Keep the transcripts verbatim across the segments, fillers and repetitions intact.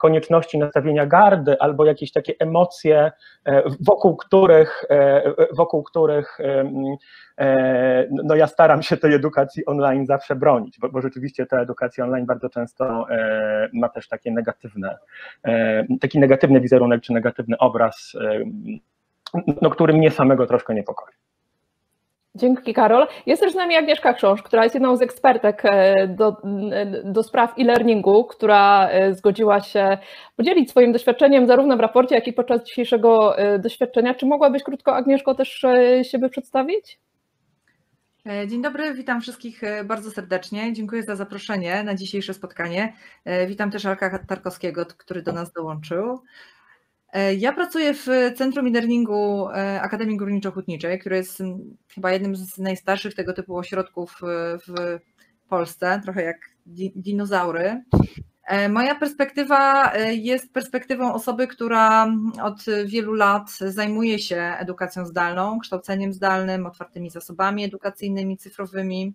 konieczności nastawienia gardy albo jakieś takie emocje, wokół których, wokół których no ja staram się tej edukacji online zawsze bronić, bo, bo rzeczywiście ta edukacja online bardzo często ma też takie negatywne, taki negatywny wizerunek czy negatywny obraz, no, który mnie samego troszkę niepokoi. Dzięki, Karol. Jest też z nami Agnieszka Krząż, która jest jedną z ekspertek do, do spraw e-learningu, która zgodziła się podzielić swoim doświadczeniem zarówno w raporcie, jak i podczas dzisiejszego doświadczenia. Czy mogłabyś krótko, Agnieszko, też siebie przedstawić? Dzień dobry, witam wszystkich bardzo serdecznie. Dziękuję za zaproszenie na dzisiejsze spotkanie. Witam też Alka Tarkowskiego, który do nas dołączył. Ja pracuję w Centrum e-learningu Akademii Górniczo-Hutniczej, które jest chyba jednym z najstarszych tego typu ośrodków w Polsce, trochę jak dinozaury. Moja perspektywa jest perspektywą osoby, która od wielu lat zajmuje się edukacją zdalną, kształceniem zdalnym, otwartymi zasobami edukacyjnymi, cyfrowymi.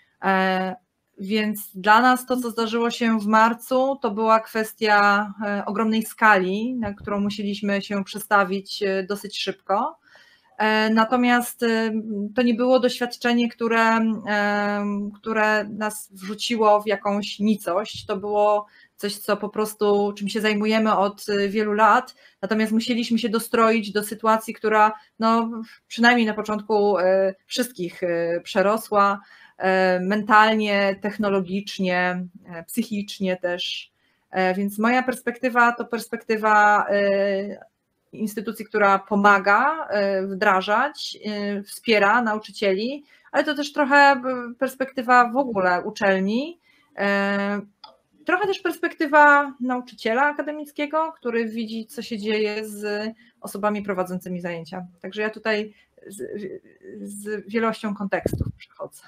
Więc dla nas to, co zdarzyło się w marcu, to była kwestia ogromnej skali, na którą musieliśmy się przestawić dosyć szybko. Natomiast to nie było doświadczenie, które, które nas wrzuciło w jakąś nicość. To było coś, co po prostu, czym się zajmujemy od wielu lat, natomiast musieliśmy się dostroić do sytuacji, która no, przynajmniej na początku wszystkich przerosła, mentalnie, technologicznie, psychicznie też. Więc moja perspektywa to perspektywa instytucji, która pomaga wdrażać, wspiera nauczycieli, ale to też trochę perspektywa w ogóle uczelni, trochę też perspektywa nauczyciela akademickiego, który widzi, co się dzieje z osobami prowadzącymi zajęcia. Także ja tutaj z, z wielością kontekstów przechodzę.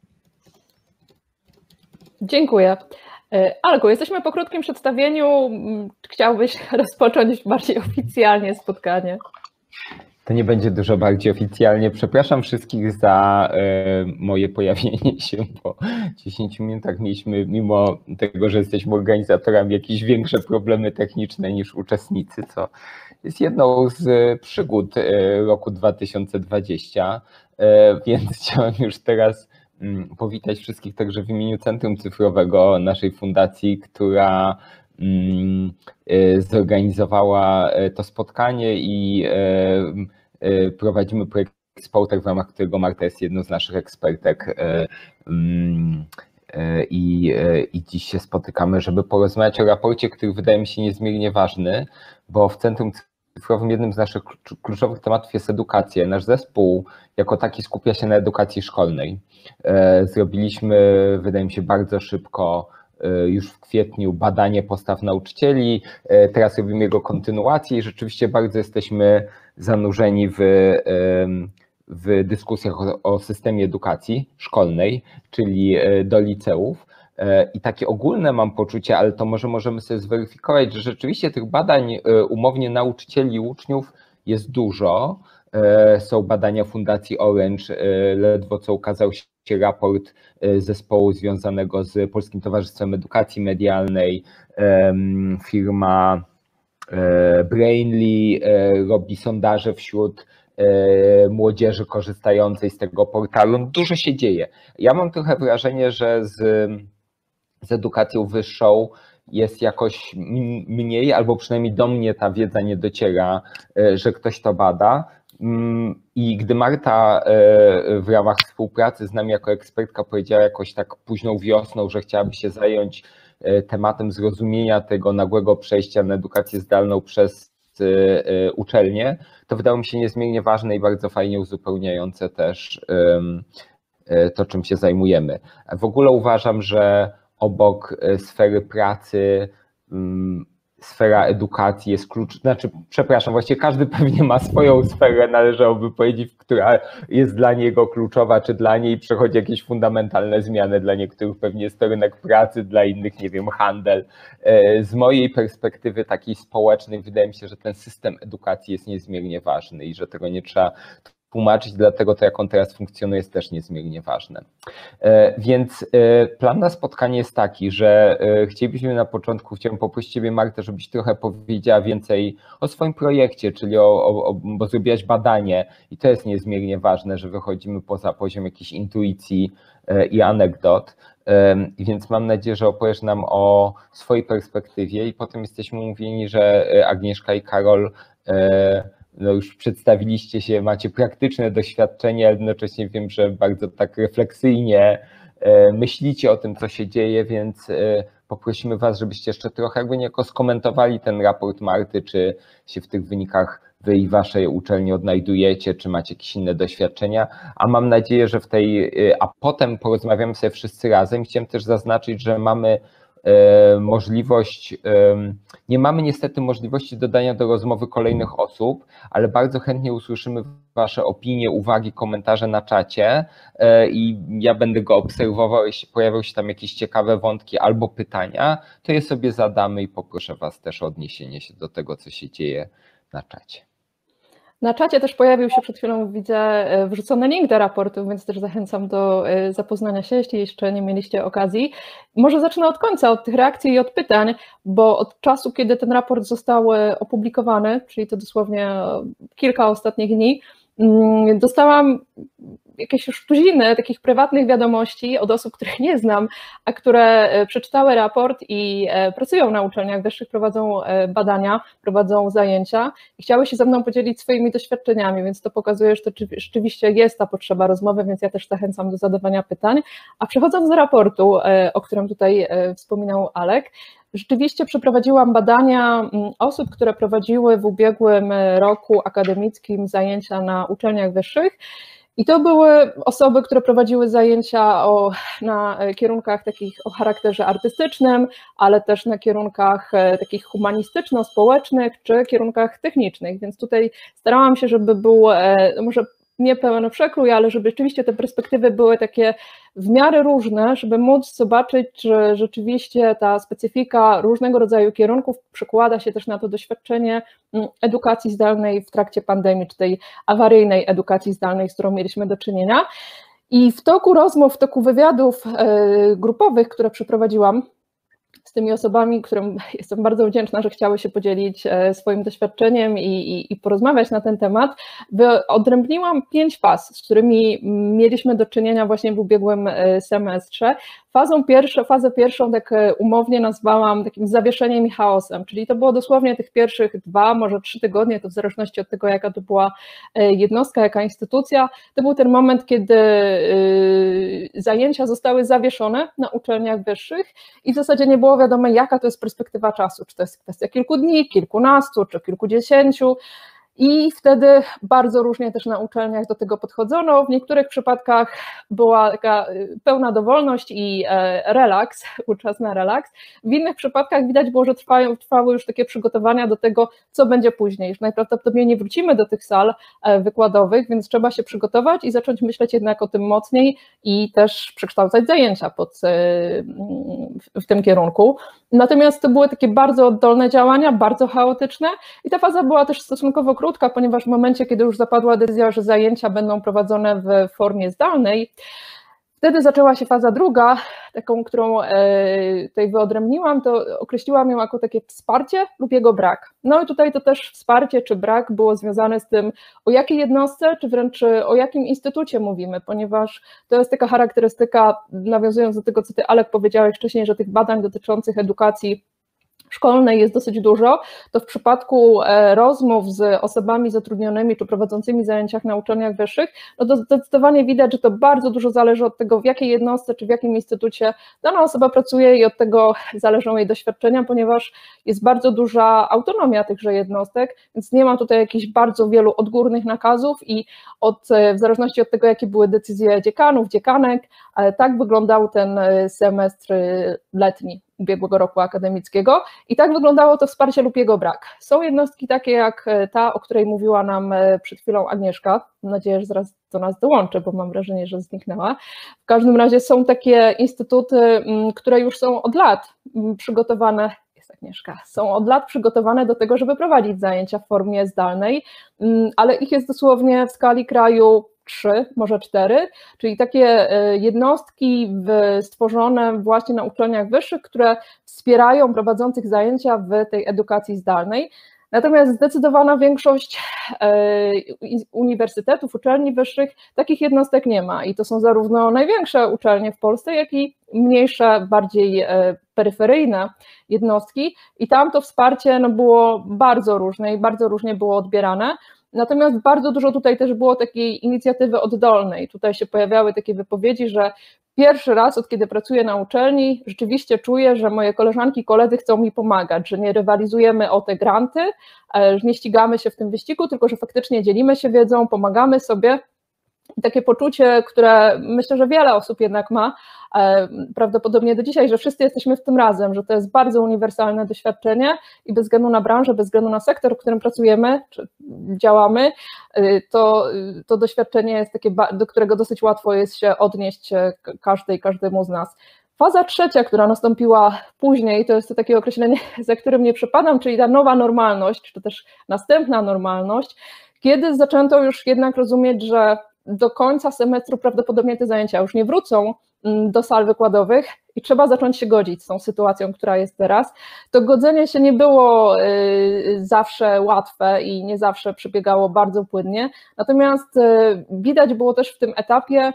Dziękuję. Alku, jesteśmy po krótkim przedstawieniu. Chciałbyś rozpocząć bardziej oficjalnie spotkanie? To nie będzie dużo bardziej oficjalnie. Przepraszam wszystkich za e, moje pojawienie się po dziesięciu minutach. Mieliśmy, mimo tego, że jesteśmy organizatorami, jakieś większe problemy techniczne niż uczestnicy, co jest jedną z przygód roku dwa tysiące dwudziestego. E, więc chciałem już teraz powitać wszystkich także w imieniu Centrum Cyfrowego naszej fundacji, która zorganizowała to spotkanie i prowadzimy projekt Exporter, w ramach którego Marta jest jedną z naszych ekspertek i, i dziś się spotykamy, żeby porozmawiać o raporcie, który wydaje mi się niezmiernie ważny, bo w Centrum Cyfrowym jednym z naszych kluczowych tematów jest edukacja. Nasz zespół jako taki skupia się na edukacji szkolnej. Zrobiliśmy, wydaje mi się, bardzo szybko, już w kwietniu, badanie postaw nauczycieli, teraz robimy jego kontynuację i rzeczywiście bardzo jesteśmy zanurzeni w, w dyskusjach o, o systemie edukacji szkolnej, czyli do liceów. I takie ogólne mam poczucie, ale to może możemy sobie zweryfikować, że rzeczywiście tych badań umownie nauczycieli i uczniów jest dużo. Są badania Fundacji Orange, ledwo co ukazał się raport zespołu związanego z Polskim Towarzystwem Edukacji Medialnej. Firma Brainly robi sondaże wśród młodzieży korzystającej z tego portalu. Dużo się dzieje. Ja mam trochę wrażenie, że z, z edukacją wyższą jest jakoś mniej, albo przynajmniej do mnie ta wiedza nie dociera, że ktoś to bada. I gdy Marta w ramach współpracy z nami jako ekspertka powiedziała jakoś tak późną wiosną, że chciałaby się zająć tematem zrozumienia tego nagłego przejścia na edukację zdalną przez uczelnie, to wydało mi się niezmiernie ważne i bardzo fajnie uzupełniające też to, czym się zajmujemy. W ogóle uważam, że obok sfery pracy sfera edukacji jest klucz, znaczy przepraszam, właściwie każdy pewnie ma swoją sferę, należałoby powiedzieć, która jest dla niego kluczowa, czy dla niej przechodzi jakieś fundamentalne zmiany, dla niektórych pewnie jest to rynek pracy, dla innych, nie wiem, handel. Z mojej perspektywy takiej społecznej wydaje mi się, że ten system edukacji jest niezmiernie ważny i że tego nie trzeba tłumaczyć, dlatego to, jak on teraz funkcjonuje, jest też niezmiernie ważne. Więc plan na spotkanie jest taki, że chcielibyśmy na początku, chciałem poprosić Ciebie, Martę, żebyś trochę powiedziała więcej o swoim projekcie, czyli o, o, bo zrobiłaś badanie i to jest niezmiernie ważne, że wychodzimy poza poziom jakiejś intuicji i anegdot, więc mam nadzieję, że opowiesz nam o swojej perspektywie i potem jesteśmy umówieni, że Agnieszka i Karol no już przedstawiliście się, macie praktyczne doświadczenie, ale jednocześnie wiem, że bardzo tak refleksyjnie myślicie o tym, co się dzieje, więc poprosimy Was, żebyście jeszcze trochę jakby niejako skomentowali ten raport Marty, czy się w tych wynikach Wy i Waszej uczelni odnajdujecie, czy macie jakieś inne doświadczenia, a mam nadzieję, że w tej, a potem porozmawiamy sobie wszyscy razem. Chciałem też zaznaczyć, że mamy możliwość, nie mamy niestety możliwości dodania do rozmowy kolejnych osób, ale bardzo chętnie usłyszymy Wasze opinie, uwagi, komentarze na czacie i ja będę go obserwował, jeśli pojawią się tam jakieś ciekawe wątki albo pytania, to je sobie zadamy i poproszę Was też o odniesienie się do tego, co się dzieje na czacie. Na czacie też pojawił się przed chwilą, widzę, wrzucony link do raportu, więc też zachęcam do zapoznania się, jeśli jeszcze nie mieliście okazji. Może zacznę od końca, od tych reakcji i od pytań, bo od czasu, kiedy ten raport został opublikowany, czyli to dosłownie kilka ostatnich dni, dostałam jakieś już tuziny takich prywatnych wiadomości od osób, których nie znam, a które przeczytały raport i pracują na uczelniach wyższych, prowadzą badania, prowadzą zajęcia i chciały się ze mną podzielić swoimi doświadczeniami, więc to pokazuje, że to rzeczywiście jest ta potrzeba rozmowy, więc ja też zachęcam do zadawania pytań. A przechodząc do raportu, o którym tutaj wspominał Alek, rzeczywiście przeprowadziłam badania osób, które prowadziły w ubiegłym roku akademickim zajęcia na uczelniach wyższych. I to były osoby, które prowadziły zajęcia o, na kierunkach takich o charakterze artystycznym, ale też na kierunkach takich humanistyczno-społecznych czy kierunkach technicznych, więc tutaj starałam się, żeby był może nie pełen przekrój, ale żeby rzeczywiście te perspektywy były takie w miarę różne, żeby móc zobaczyć, że rzeczywiście ta specyfika różnego rodzaju kierunków przekłada się też na to doświadczenie edukacji zdalnej w trakcie pandemii, czy tej awaryjnej edukacji zdalnej, z którą mieliśmy do czynienia. I w toku rozmów, w toku wywiadów grupowych, które przeprowadziłam z tymi osobami, którym jestem bardzo wdzięczna, że chciały się podzielić swoim doświadczeniem i, i, i porozmawiać na ten temat, wyodrębniłam pięć faz, z którymi mieliśmy do czynienia właśnie w ubiegłym semestrze. Fazą pierwszą, fazę pierwszą tak umownie nazwałam takim zawieszeniem i chaosem, czyli to było dosłownie tych pierwszych dwa, może trzy tygodnie, to w zależności od tego, jaka to była jednostka, jaka instytucja. To był ten moment, kiedy zajęcia zostały zawieszone na uczelniach wyższych i w zasadzie nie było wiadomo, jaka to jest perspektywa czasu, czy to jest kwestia kilku dni, kilkunastu, czy kilkudziesięciu. I wtedy bardzo różnie też na uczelniach do tego podchodzono. W niektórych przypadkach była taka pełna dowolność i relaks, czas na relaks. W innych przypadkach widać było, że trwają, trwały już takie przygotowania do tego, co będzie później. Już najprawdopodobniej nie wrócimy do tych sal wykładowych, więc trzeba się przygotować i zacząć myśleć jednak o tym mocniej i też przekształcać zajęcia pod, w tym kierunku. Natomiast to były takie bardzo oddolne działania, bardzo chaotyczne i ta faza była też stosunkowo krótka, ponieważ w momencie, kiedy już zapadła decyzja, że zajęcia będą prowadzone w formie zdalnej, wtedy zaczęła się faza druga, taką, którą tutaj wyodrębniłam, to określiłam ją jako takie wsparcie lub jego brak. No i tutaj to też wsparcie czy brak było związane z tym, o jakiej jednostce, czy wręcz o jakim instytucie mówimy, ponieważ to jest taka charakterystyka, nawiązując do tego, co ty, Alek, powiedziałeś wcześniej, że tych badań dotyczących edukacji szkolnej jest dosyć dużo, to w przypadku rozmów z osobami zatrudnionymi czy prowadzącymi zajęcia na uczelniach wyższych, no to zdecydowanie widać, że to bardzo dużo zależy od tego, w jakiej jednostce czy w jakim instytucie dana osoba pracuje i od tego zależą jej doświadczenia, ponieważ jest bardzo duża autonomia tychże jednostek, więc nie ma tutaj jakichś bardzo wielu odgórnych nakazów i od, w zależności od tego, jakie były decyzje dziekanów, dziekanek, tak wyglądał ten semestr letni ubiegłego roku akademickiego i tak wyglądało to wsparcie lub jego brak. Są jednostki takie jak ta, o której mówiła nam przed chwilą Agnieszka, mam nadzieję, że zaraz do nas dołączy, bo mam wrażenie, że zniknęła. W każdym razie są takie instytuty, które już są od lat przygotowane, jest, Agnieszka, są od lat przygotowane do tego, żeby prowadzić zajęcia w formie zdalnej, ale ich jest dosłownie w skali kraju trzy, może cztery, czyli takie jednostki stworzone właśnie na uczelniach wyższych, które wspierają prowadzących zajęcia w tej edukacji zdalnej. Natomiast zdecydowana większość uniwersytetów, uczelni wyższych takich jednostek nie ma i to są zarówno największe uczelnie w Polsce, jak i mniejsze, bardziej peryferyjne jednostki i tam to wsparcie no, było bardzo różne i bardzo różnie było odbierane. Natomiast bardzo dużo tutaj też było takiej inicjatywy oddolnej. Tutaj się pojawiały takie wypowiedzi, że pierwszy raz od kiedy pracuję na uczelni rzeczywiście czuję, że moje koleżanki i koledzy chcą mi pomagać, że nie rywalizujemy o te granty, że nie ścigamy się w tym wyścigu, tylko że faktycznie dzielimy się wiedzą, pomagamy sobie. I takie poczucie, które myślę, że wiele osób jednak ma, prawdopodobnie do dzisiaj, że wszyscy jesteśmy w tym razem, że to jest bardzo uniwersalne doświadczenie i bez względu na branżę, bez względu na sektor, w którym pracujemy, czy działamy, to, to doświadczenie jest takie, do którego dosyć łatwo jest się odnieść każdej, każdemu z nas. Faza trzecia, która nastąpiła później, to jest to takie określenie, za którym nie przepadam, czyli ta nowa normalność, czy też następna normalność, kiedy zaczęto już jednak rozumieć, że do końca semestru prawdopodobnie te zajęcia już nie wrócą do sal wykładowych i trzeba zacząć się godzić z tą sytuacją, która jest teraz. To godzenie się nie było zawsze łatwe i nie zawsze przebiegało bardzo płynnie, natomiast widać było też w tym etapie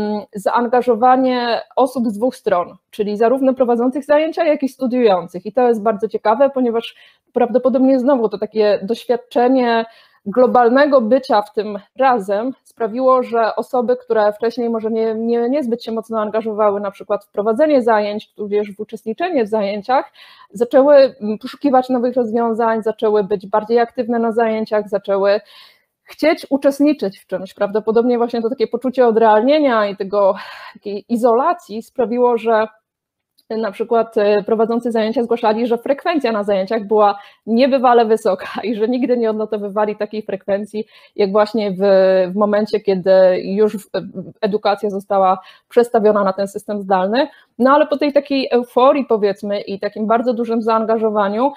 zaangażowanie osób z dwóch stron, czyli zarówno prowadzących zajęcia, jak i studiujących i to jest bardzo ciekawe, ponieważ prawdopodobnie znowu to takie doświadczenie globalnego bycia w tym razem sprawiło, że osoby, które wcześniej może nie, nie, niezbyt się mocno angażowały na przykład w prowadzenie zajęć, tudzież w uczestniczenie w zajęciach, zaczęły poszukiwać nowych rozwiązań, zaczęły być bardziej aktywne na zajęciach, zaczęły chcieć uczestniczyć w czymś. Prawdopodobnie właśnie to takie poczucie odrealnienia i tego takiej izolacji sprawiło, że na przykład prowadzący zajęcia zgłaszali, że frekwencja na zajęciach była niebywale wysoka i że nigdy nie odnotowywali takiej frekwencji, jak właśnie w, w momencie, kiedy już edukacja została przestawiona na ten system zdalny. No ale po tej takiej euforii, powiedzmy, i takim bardzo dużym zaangażowaniu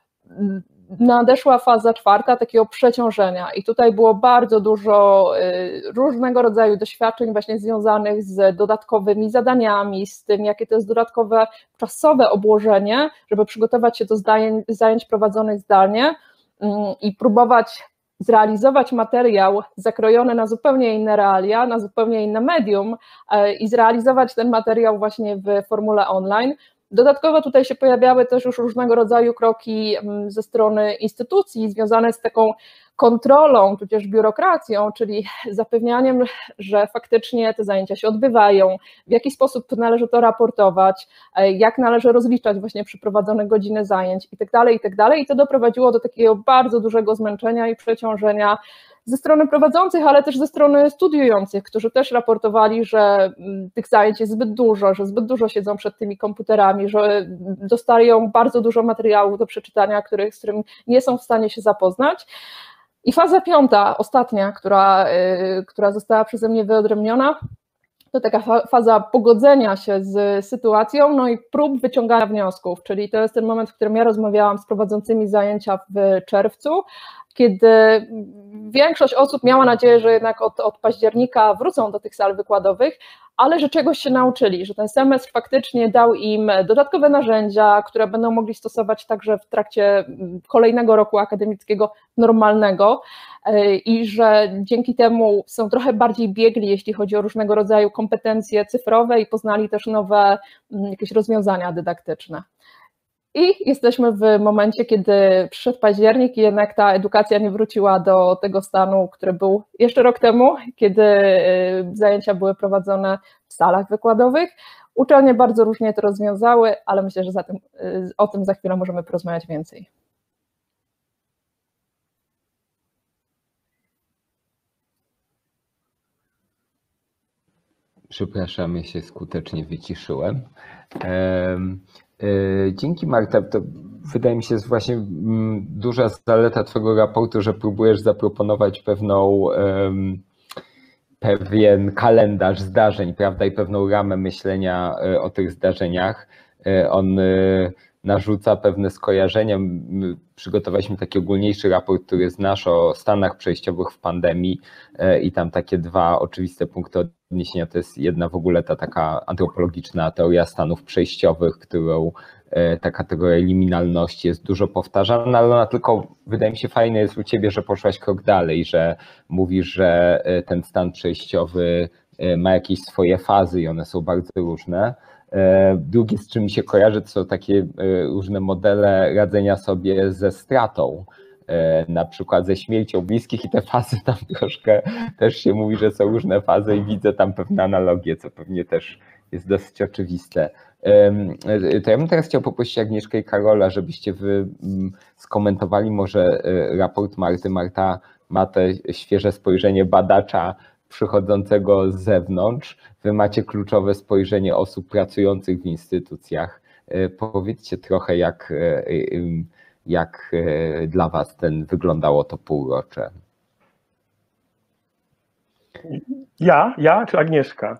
nadeszła faza czwarta takiego przeciążenia i tutaj było bardzo dużo różnego rodzaju doświadczeń właśnie związanych z dodatkowymi zadaniami, z tym, jakie to jest dodatkowe czasowe obłożenie, żeby przygotować się do zajęć prowadzonych zdalnie i próbować zrealizować materiał zakrojony na zupełnie inne realia, na zupełnie inne medium i zrealizować ten materiał właśnie w formule online. Dodatkowo tutaj się pojawiały też już różnego rodzaju kroki ze strony instytucji związane z taką kontrolą, tudzież biurokracją, czyli zapewnianiem, że faktycznie te zajęcia się odbywają, w jaki sposób należy to raportować, jak należy rozliczać właśnie przeprowadzone godziny zajęć i tak dalej, i tak dalej. I to doprowadziło do takiego bardzo dużego zmęczenia i przeciążenia ze strony prowadzących, ale też ze strony studiujących, którzy też raportowali, że tych zajęć jest zbyt dużo, że zbyt dużo siedzą przed tymi komputerami, że dostają bardzo dużo materiału do przeczytania, który, z którym nie są w stanie się zapoznać. I faza piąta, ostatnia, która, która została przeze mnie wyodrębniona, to taka faza pogodzenia się z sytuacją, no i prób wyciągania wniosków, czyli to jest ten moment, w którym ja rozmawiałam z prowadzącymi zajęcia w czerwcu, kiedy większość osób miała nadzieję, że jednak od, od października wrócą do tych sal wykładowych, ale że czegoś się nauczyli, że ten semestr faktycznie dał im dodatkowe narzędzia, które będą mogli stosować także w trakcie kolejnego roku akademickiego normalnego i że dzięki temu są trochę bardziej biegli, jeśli chodzi o różnego rodzaju kompetencje cyfrowe i poznali też nowe jakieś rozwiązania dydaktyczne. I jesteśmy w momencie, kiedy przyszedł październik i jednak ta edukacja nie wróciła do tego stanu, który był jeszcze rok temu, kiedy zajęcia były prowadzone w salach wykładowych. Uczelnie bardzo różnie to rozwiązały, ale myślę, że za tym, o tym za chwilę możemy porozmawiać więcej. Przepraszam, ja się skutecznie wyciszyłem. Dzięki, Marta. To wydaje mi się, jest właśnie duża zaleta Twojego raportu, że próbujesz zaproponować pewną, pewien kalendarz zdarzeń, prawda, i pewną ramę myślenia o tych zdarzeniach. On narzuca pewne skojarzenia. My przygotowaliśmy taki ogólniejszy raport, który znasz, o stanach przejściowych w pandemii i tam takie dwa oczywiste punkty odniesienia. To jest jedna w ogóle ta taka antropologiczna teoria stanów przejściowych, którą ta kategoria liminalności jest dużo powtarzana, ale ona tylko, wydaje mi się, fajne jest u ciebie, że poszłaś krok dalej, że mówisz, że ten stan przejściowy ma jakieś swoje fazy i one są bardzo różne. Drugie, z czym mi się kojarzy, to są takie różne modele radzenia sobie ze stratą, na przykład ze śmiercią bliskich, i te fazy tam troszkę też się mówi, że są różne fazy i widzę tam pewne analogie, co pewnie też jest dosyć oczywiste. To ja bym teraz chciał poprosić Agnieszkę i Karola, żebyście wy skomentowali może raport Marty. Marta ma te świeże spojrzenie badacza przychodzącego z zewnątrz. Wy macie kluczowe spojrzenie osób pracujących w instytucjach. Powiedzcie trochę, jak, jak dla was ten wyglądało to półrocze. Ja? Ja czy Agnieszka?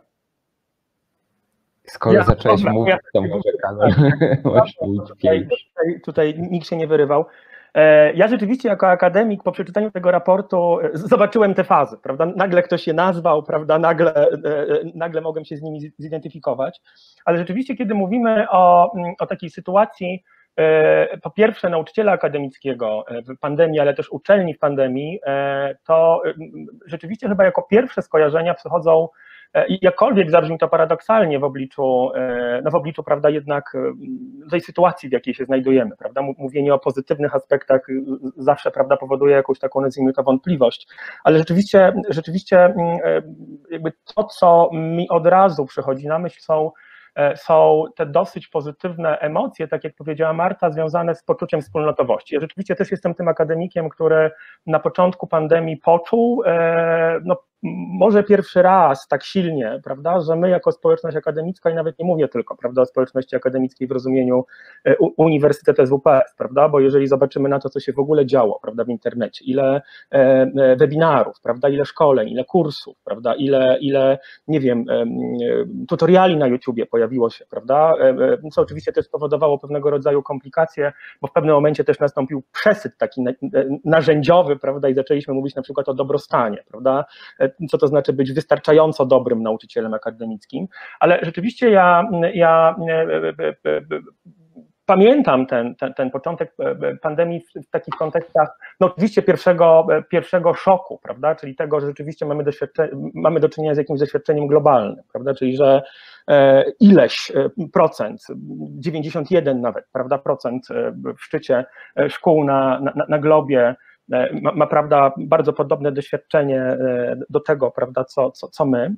Skoro ja, zacząłeś dobra, mówić, ja, to może Karol możesz mówić tutaj, tutaj, tutaj nikt się nie wyrywał. Ja rzeczywiście jako akademik po przeczytaniu tego raportu zobaczyłem te fazy, prawda? Nagle ktoś je nazwał, prawda? Nagle, nagle mogłem się z nimi zidentyfikować, ale rzeczywiście, kiedy mówimy o, o takiej sytuacji, po pierwsze nauczyciela akademickiego w pandemii, ale też uczelni w pandemii, to rzeczywiście chyba jako pierwsze skojarzenia przychodzą, i jakkolwiek zabrzmi to paradoksalnie w obliczu, no w obliczu, prawda, jednak tej sytuacji, w jakiej się znajdujemy, prawda, mówienie o pozytywnych aspektach zawsze, prawda, powoduje jakąś taką, nazwijmy to, wątpliwość, ale rzeczywiście, rzeczywiście jakby to, co mi od razu przychodzi na myśl, są są te dosyć pozytywne emocje, tak jak powiedziała Marta, związane z poczuciem wspólnotowości. Ja rzeczywiście też jestem tym akademikiem, który na początku pandemii poczuł, no może pierwszy raz tak silnie, prawda, że my jako społeczność akademicka, i nawet nie mówię tylko, prawda, o społeczności akademickiej w rozumieniu Uniwersytetu S W P S, prawda, bo jeżeli zobaczymy na to, co się w ogóle działo, prawda, w internecie, ile webinarów, prawda, ile szkoleń, ile kursów, prawda, ile, ile nie wiem, tutoriali na YouTubie pojawiło się, prawda, co oczywiście też spowodowało pewnego rodzaju komplikacje, bo w pewnym momencie też nastąpił przesyt taki narzędziowy, prawda, i zaczęliśmy mówić na przykład o dobrostanie, prawda, co to znaczy być wystarczająco dobrym nauczycielem akademickim, ale rzeczywiście ja, ja pamiętam ten, ten, ten początek pandemii w takich kontekstach, no oczywiście pierwszego, pierwszego szoku, prawda, czyli tego, że rzeczywiście mamy, mamy do czynienia z jakimś doświadczeniem globalnym, prawda, czyli że ileś procent, dziewięćdziesiąt jeden nawet, prawda, procent w szczycie szkół na, na, na globie Ma, ma, prawda, bardzo podobne doświadczenie do tego, prawda, co, co, co my,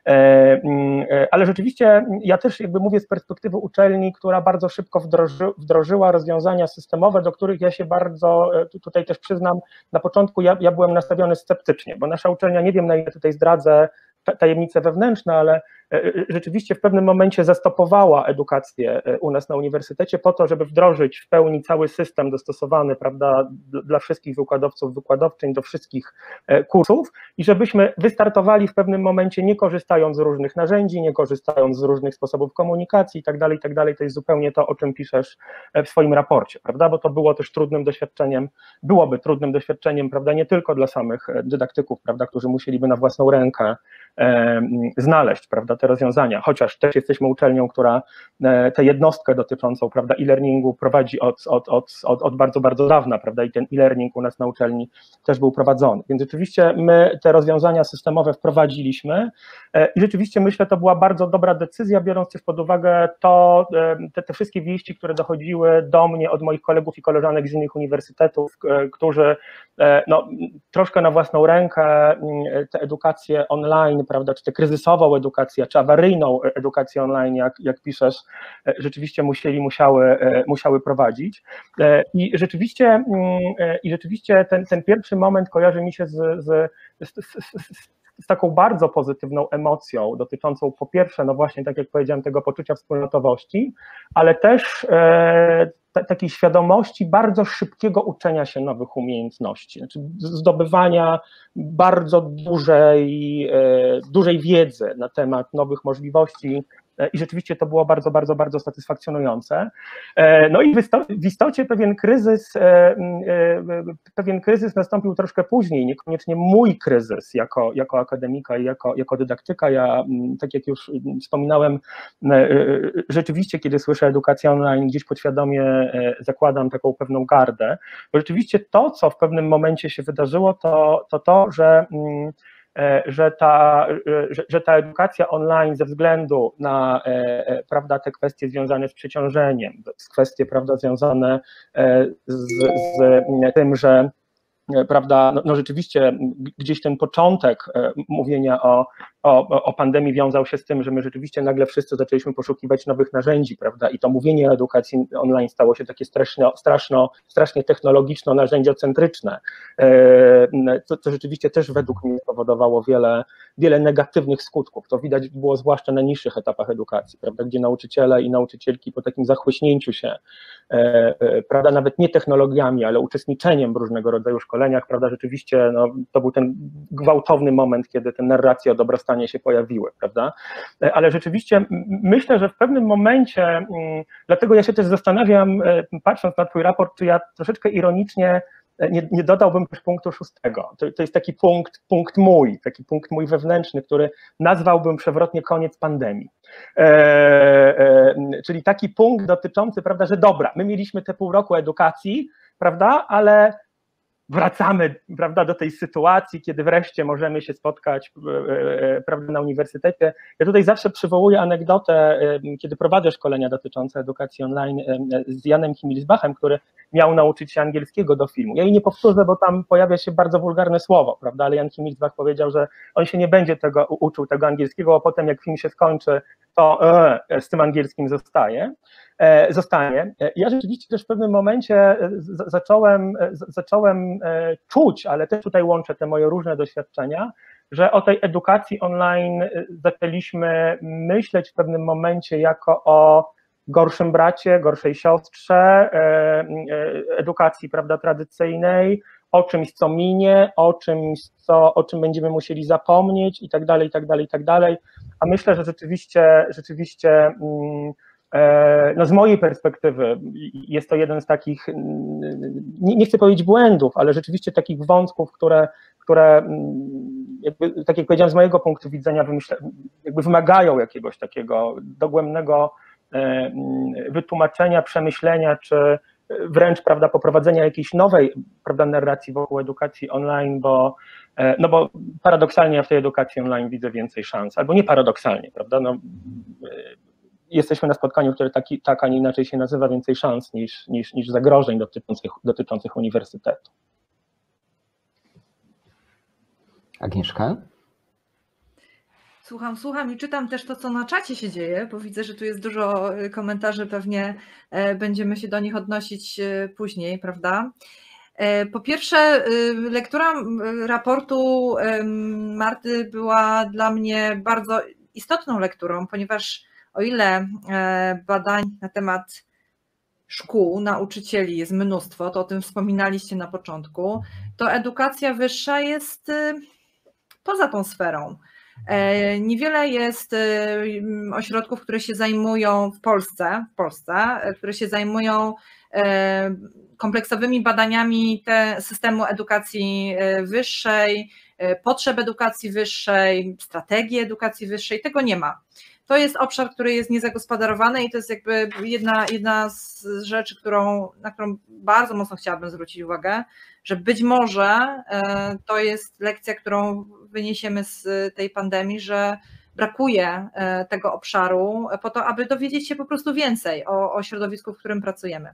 ale rzeczywiście ja też jakby mówię z perspektywy uczelni, która bardzo szybko wdroży, wdrożyła rozwiązania systemowe, do których ja się bardzo, tutaj też przyznam, na początku ja, ja byłem nastawiony sceptycznie, bo nasza uczelnia, nie wiem na ile tutaj zdradzę tajemnice wewnętrzne, ale rzeczywiście w pewnym momencie zastopowała edukację u nas na uniwersytecie po to, żeby wdrożyć w pełni cały system dostosowany, prawda, dla wszystkich wykładowców, wykładowczyń, do wszystkich kursów i żebyśmy wystartowali w pewnym momencie nie korzystając z różnych narzędzi, nie korzystając z różnych sposobów komunikacji i tak dalej, i tak dalej. To jest zupełnie to, o czym piszesz w swoim raporcie, prawda, bo to było też trudnym doświadczeniem, byłoby trudnym doświadczeniem, prawda, nie tylko dla samych dydaktyków, prawda, którzy musieliby na własną rękę znaleźć, prawda, te rozwiązania, chociaż też jesteśmy uczelnią, która tę jednostkę dotyczącą, prawda, e-learningu prowadzi od, od, od, od, od bardzo, bardzo dawna, prawda, i ten e-learning u nas na uczelni też był prowadzony, więc rzeczywiście my te rozwiązania systemowe wprowadziliśmy i rzeczywiście myślę, to była bardzo dobra decyzja, biorąc też pod uwagę to, te, te wszystkie wieści, które dochodziły do mnie od moich kolegów i koleżanek z innych uniwersytetów, którzy no, troszkę na własną rękę tę edukację online, prawda, czy tę kryzysową edukację, czy awaryjną edukację online, jak, jak piszesz, rzeczywiście musieli, musiały, musiały prowadzić. I rzeczywiście, i rzeczywiście ten, ten pierwszy moment kojarzy mi się z, z, z, z, z taką bardzo pozytywną emocją dotyczącą po pierwsze, no właśnie, tak jak powiedziałem, tego poczucia wspólnotowości, ale też e, t- takiej świadomości bardzo szybkiego uczenia się nowych umiejętności, znaczy zdobywania bardzo dużej, e, dużej wiedzy na temat nowych możliwości i rzeczywiście to było bardzo, bardzo, bardzo satysfakcjonujące. No i w istocie pewien kryzys, pewien kryzys nastąpił troszkę później, niekoniecznie mój kryzys jako, jako akademika i jako, jako dydaktyka. Ja, tak jak już wspominałem, rzeczywiście, kiedy słyszę edukację online, gdzieś podświadomie zakładam taką pewną gardę, bo rzeczywiście to, co w pewnym momencie się wydarzyło, to to, to że Że ta, że, że ta edukacja online ze względu na prawda, te kwestie związane z przeciążeniem, z kwestie prawda, związane z, z tym, że prawda, no, no rzeczywiście gdzieś ten początek mówienia o, o, o pandemii wiązał się z tym, że my rzeczywiście nagle wszyscy zaczęliśmy poszukiwać nowych narzędzi, prawda, i to mówienie o edukacji online stało się takie straszno, straszno, strasznie technologiczno-narzędziocentryczne, co, co rzeczywiście też według mnie spowodowało wiele, wiele negatywnych skutków. To widać było zwłaszcza na niższych etapach edukacji, prawda, gdzie nauczyciele i nauczycielki po takim zachłyśnięciu się, prawda, nawet nie technologiami, ale uczestniczeniem w różnego rodzaju szkoleniach, prawda, rzeczywiście no, to był ten gwałtowny moment, kiedy te narracje o dobrostanie się pojawiły, prawda, ale rzeczywiście myślę, że w pewnym momencie, dlatego ja się też zastanawiam, patrząc na twój raport, czy ja troszeczkę ironicznie nie, nie dodałbym też punktu szóstego. To, to jest taki punkt, punkt mój, taki punkt mój wewnętrzny, który nazwałbym przewrotnie koniec pandemii. E, e, czyli taki punkt dotyczący, prawda, że dobra, my mieliśmy te pół roku edukacji, prawda, ale wracamy, prawda, do tej sytuacji, kiedy wreszcie możemy się spotkać, prawda, na uniwersytecie. Ja tutaj zawsze przywołuję anegdotę, kiedy prowadzę szkolenia dotyczące edukacji online z Janem Himilsbachem, który miał nauczyć się angielskiego do filmu. Ja jej nie powtórzę, bo tam pojawia się bardzo wulgarne słowo, prawda, ale Jan Himilsbach powiedział, że on się nie będzie tego uczył, tego angielskiego, a potem jak film się skończy, to e, z tym angielskim zostaje. E, zostanie. Ja rzeczywiście też w pewnym momencie z, zacząłem, z, zacząłem e, czuć, ale też tutaj łączę te moje różne doświadczenia, że o tej edukacji online zaczęliśmy myśleć w pewnym momencie jako o gorszym bracie, gorszej siostrze, e, e, edukacji, prawda, tradycyjnej, o czymś, co minie, o czymś, co, o czym będziemy musieli zapomnieć i tak dalej, i tak dalej, i tak dalej. A myślę, że rzeczywiście, rzeczywiście no z mojej perspektywy jest to jeden z takich, nie, nie chcę powiedzieć błędów, ale rzeczywiście takich wątków, które, które jakby, tak jak powiedziałem, z mojego punktu widzenia wymyśla, jakby wymagają jakiegoś takiego dogłębnego wytłumaczenia, przemyślenia, czy wręcz, prawda, poprowadzenia jakiejś nowej, prawda, narracji wokół edukacji online, bo, no bo paradoksalnie ja w tej edukacji online widzę więcej szans, albo nie paradoksalnie, prawda, no, jesteśmy na spotkaniu, które taki, tak, a nie inaczej się nazywa, więcej szans niż, niż, niż zagrożeń dotyczących, dotyczących uniwersytetu. Agnieszka? Słucham, słucham i czytam też to, co na czacie się dzieje, bo widzę, że tu jest dużo komentarzy, pewnie będziemy się do nich odnosić później, prawda? Po pierwsze, lektura raportu Marty była dla mnie bardzo istotną lekturą, ponieważ o ile badań na temat szkół, nauczycieli jest mnóstwo, to o tym wspominaliście na początku, to edukacja wyższa jest poza tą sferą. Niewiele jest ośrodków, które się zajmują w Polsce, w Polsce, które się zajmują kompleksowymi badaniami te, systemu edukacji wyższej, potrzeb edukacji wyższej, strategii edukacji wyższej, tego nie ma. To jest obszar, który jest niezagospodarowany i to jest jakby jedna, jedna z rzeczy, którą, na którą bardzo mocno chciałabym zwrócić uwagę, że być może to jest lekcja, którą wyniesiemy z tej pandemii, że brakuje tego obszaru po to, aby dowiedzieć się po prostu więcej o, o środowisku, w którym pracujemy.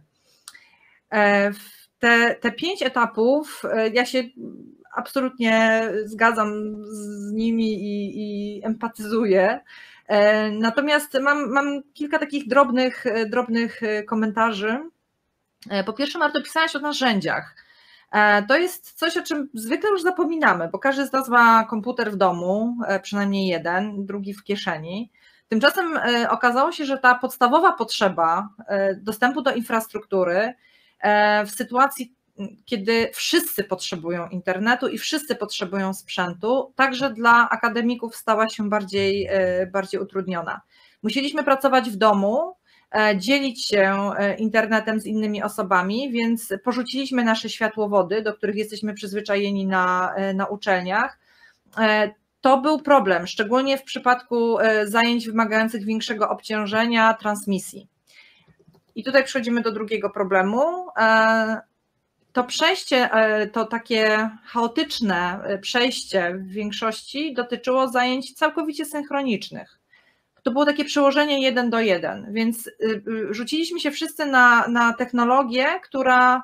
Te, te pięć etapów, ja się absolutnie zgadzam z nimi i, i empatyzuję. Natomiast mam, mam kilka takich drobnych, drobnych komentarzy. Po pierwsze, Marto, pisałeś o narzędziach. To jest coś, o czym zwykle już zapominamy, bo każdy z nas ma komputer w domu, przynajmniej jeden, drugi w kieszeni. Tymczasem okazało się, że ta podstawowa potrzeba dostępu do infrastruktury w sytuacji, kiedy wszyscy potrzebują internetu i wszyscy potrzebują sprzętu, także dla akademików stała się bardziej, bardziej utrudniona. Musieliśmy pracować w domu, dzielić się internetem z innymi osobami, więc porzuciliśmy nasze światłowody, do których jesteśmy przyzwyczajeni na, na uczelniach. To był problem, szczególnie w przypadku zajęć wymagających większego obciążenia transmisji. I tutaj przechodzimy do drugiego problemu. To przejście, to takie chaotyczne przejście w większości dotyczyło zajęć całkowicie synchronicznych. To było takie przełożenie jeden do jeden, więc rzuciliśmy się wszyscy na, na technologię, która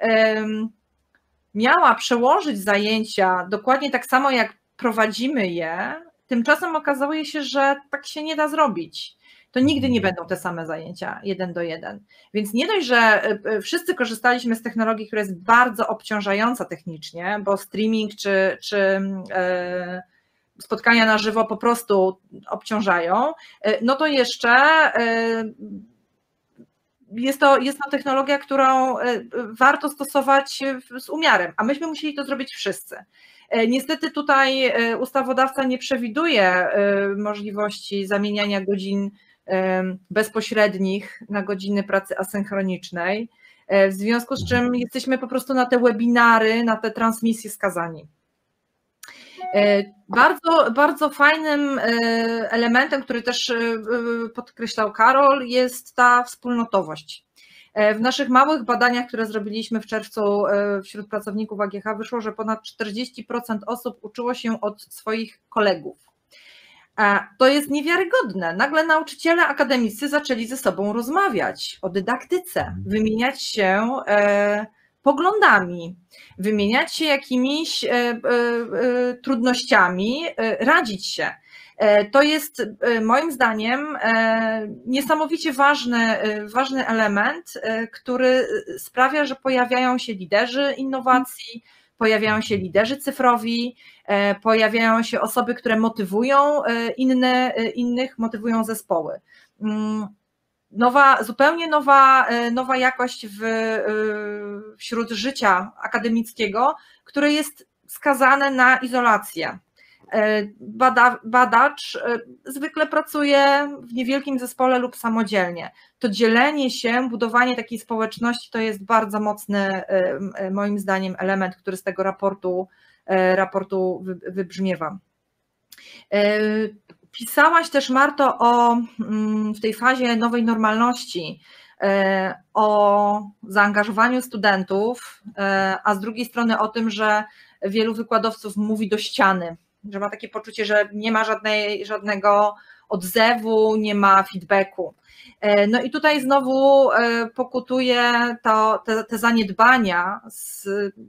miała przełożyć zajęcia dokładnie tak samo, jak prowadzimy je. Tymczasem okazuje się, że tak się nie da zrobić. To nigdy nie będą te same zajęcia jeden do jeden. Więc nie dość, że wszyscy korzystaliśmy z technologii, która jest bardzo obciążająca technicznie, bo streaming czy, czy spotkania na żywo po prostu obciążają, no to jeszcze jest to, jest to technologia, którą warto stosować z umiarem, a myśmy musieli to zrobić wszyscy. Niestety tutaj ustawodawca nie przewiduje możliwości zamieniania godzin bezpośrednich na godziny pracy asynchronicznej, w związku z czym jesteśmy po prostu na te webinary, na te transmisje skazani. Bardzo, bardzo fajnym elementem, który też podkreślał Karol, jest ta wspólnotowość. W naszych małych badaniach, które zrobiliśmy w czerwcu wśród pracowników A G H, wyszło, że ponad czterdzieści procent osób uczyło się od swoich kolegów. To jest niewiarygodne. Nagle nauczyciele akademicy zaczęli ze sobą rozmawiać o dydaktyce, wymieniać się poglądami, wymieniać się jakimiś trudnościami, radzić się. To jest moim zdaniem niesamowicie ważny, ważny element, który sprawia, że pojawiają się liderzy innowacji, pojawiają się liderzy cyfrowi, pojawiają się osoby, które motywują inne, innych, motywują zespoły. Nowa, zupełnie nowa, nowa jakość w, wśród życia akademickiego, które jest skazane na izolację. Bada, badacz zwykle pracuje w niewielkim zespole lub samodzielnie. To dzielenie się, budowanie takiej społeczności to jest bardzo mocny, moim zdaniem, element, który z tego raportu, raportu wybrzmiewa. Pisałaś też, Marto, o, w tej fazie nowej normalności, o zaangażowaniu studentów, a z drugiej strony o tym, że wielu wykładowców mówi do ściany, że ma takie poczucie, że nie ma żadnej, żadnego odzewu, nie ma feedbacku. No i tutaj znowu pokutuje to, te, te zaniedbania, z,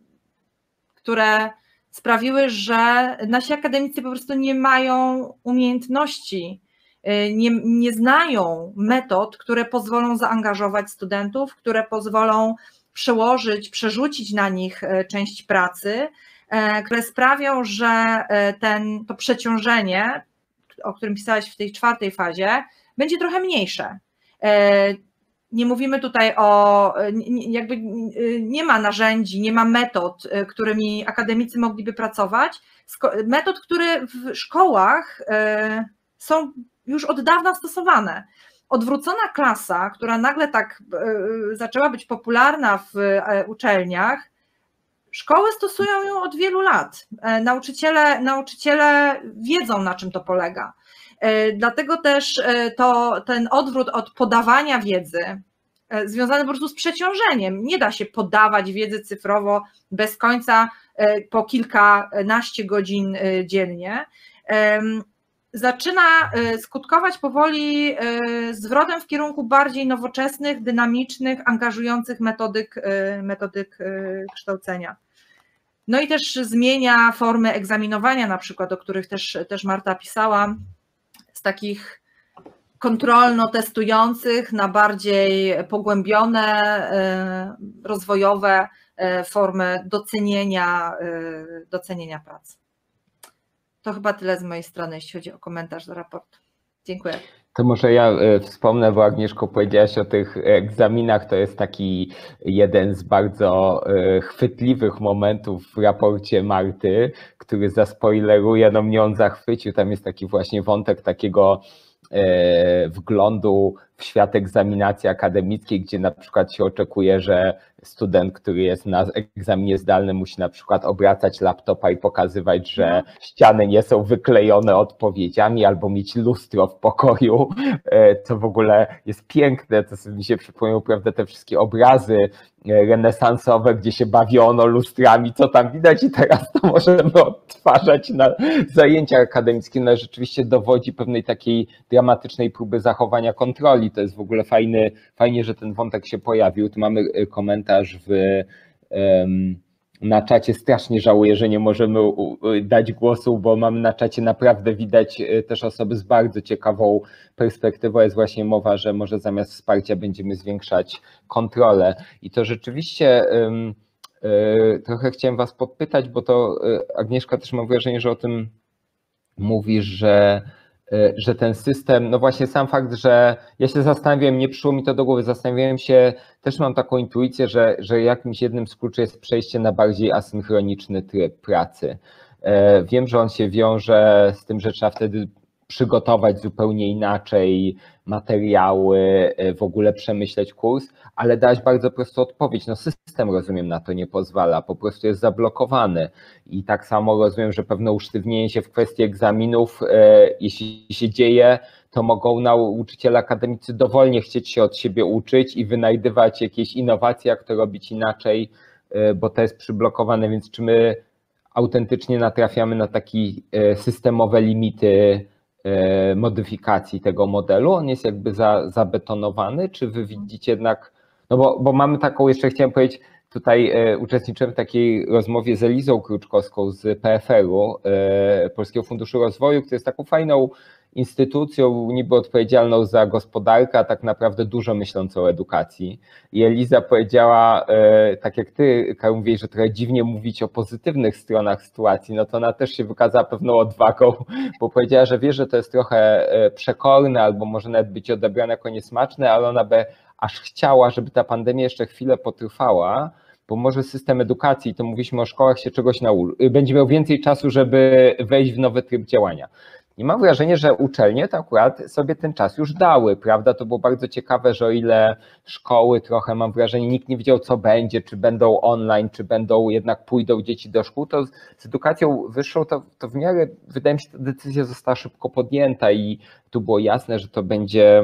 które sprawiły, że nasi akademicy po prostu nie mają umiejętności, nie, nie znają metod, które pozwolą zaangażować studentów, które pozwolą przełożyć, przerzucić na nich część pracy, które sprawią, że ten, to przeciążenie, o którym pisałaś w tej czwartej fazie, będzie trochę mniejsze. Nie mówimy tutaj o, jakby nie ma narzędzi, nie ma metod, którymi akademicy mogliby pracować, metod, które w szkołach są już od dawna stosowane. Odwrócona klasa, która nagle tak zaczęła być popularna w uczelniach, szkoły stosują ją od wielu lat. Nauczyciele, nauczyciele wiedzą, na czym to polega. Dlatego też to, ten odwrót od podawania wiedzy, związany po prostu z przeciążeniem. Nie da się podawać wiedzy cyfrowo bez końca po kilkanaście godzin dziennie. Zaczyna skutkować powoli zwrotem w kierunku bardziej nowoczesnych, dynamicznych, angażujących metodyk, metodyk kształcenia. No i też zmienia formy egzaminowania, na przykład, o których też, też Marta pisała, z takich kontrolno-testujących na bardziej pogłębione, rozwojowe formy docenienia, docenienia pracy. To chyba tyle z mojej strony, jeśli chodzi o komentarz do raportu. Dziękuję. To może ja wspomnę, bo Agnieszko powiedziałaś o tych egzaminach, to jest taki jeden z bardzo chwytliwych momentów w raporcie Marty, który zaspoileruję, no mnie on zachwycił, tam jest taki właśnie wątek takiego wglądu w świat egzaminacji akademickiej, gdzie na przykład się oczekuje, że student, który jest na egzaminie zdalnym, musi na przykład obracać laptopa i pokazywać, że ściany nie są wyklejone odpowiedziami, albo mieć lustro w pokoju, co w ogóle jest piękne, to mi się przypomniało, prawda, te wszystkie obrazy renesansowe, gdzie się bawiono lustrami, co tam widać, i teraz to możemy odtwarzać na zajęciach akademickich. No, rzeczywiście dowodzi pewnej takiej dramatycznej próby zachowania kontroli. To jest w ogóle fajny, fajnie, że ten wątek się pojawił. Tu mamy komentarz w, na czacie. Strasznie żałuję, że nie możemy dać głosu, bo mamy na czacie naprawdę widać też osoby z bardzo ciekawą perspektywą. Jest właśnie mowa, że może zamiast wsparcia będziemy zwiększać kontrolę. I to rzeczywiście trochę chciałem was podpytać, bo to Agnieszka też mam wrażenie, że o tym mówisz, że że ten system, no właśnie sam fakt, że ja się zastanawiałem, nie przyszło mi to do głowy, zastanawiałem się, też mam taką intuicję, że, że jakimś jednym z kluczy jest przejście na bardziej asynchroniczny tryb pracy. Wiem, że on się wiąże z tym, że trzeba wtedy przygotować zupełnie inaczej materiały, w ogóle przemyśleć kurs, ale dałeś bardzo prostą odpowiedź. No system, rozumiem, na to nie pozwala, po prostu jest zablokowany. I tak samo rozumiem, że pewne usztywnienie się w kwestii egzaminów, jeśli się dzieje, to mogą nauczyciele akademicy dowolnie chcieć się od siebie uczyć i wynajdywać jakieś innowacje, jak to robić inaczej, bo to jest przyblokowane, więc czy my autentycznie natrafiamy na takie systemowe limity modyfikacji tego modelu? On jest jakby za, zabetonowany, czy wy widzicie jednak, no bo, bo mamy taką, jeszcze chciałem powiedzieć, tutaj uczestniczyłem w takiej rozmowie z Elizą Kruczkowską z P F R-u, Polskiego Funduszu Rozwoju, który jest taką fajną instytucją niby odpowiedzialną za gospodarkę, a tak naprawdę dużo myślącą o edukacji. I Eliza powiedziała, tak jak ty, Karol, mówisz, że trochę dziwnie mówić o pozytywnych stronach sytuacji, no to ona też się wykazała pewną odwagą, bo powiedziała, że wie, że to jest trochę przekorne albo może nawet być odebrane jako niesmaczne, ale ona by aż chciała, żeby ta pandemia jeszcze chwilę potrwała, bo może system edukacji, to mówiliśmy o szkołach, się czegoś nauczy, będzie miał więcej czasu, żeby wejść w nowy tryb działania. I mam wrażenie, że uczelnie to akurat sobie ten czas już dały, prawda? To było bardzo ciekawe, że o ile szkoły trochę, mam wrażenie, nikt nie wiedział, co będzie, czy będą online, czy będą jednak pójdą dzieci do szkół, to z edukacją wyższą to, to w miarę, wydaje mi się, ta decyzja została szybko podjęta i tu było jasne, że to będzie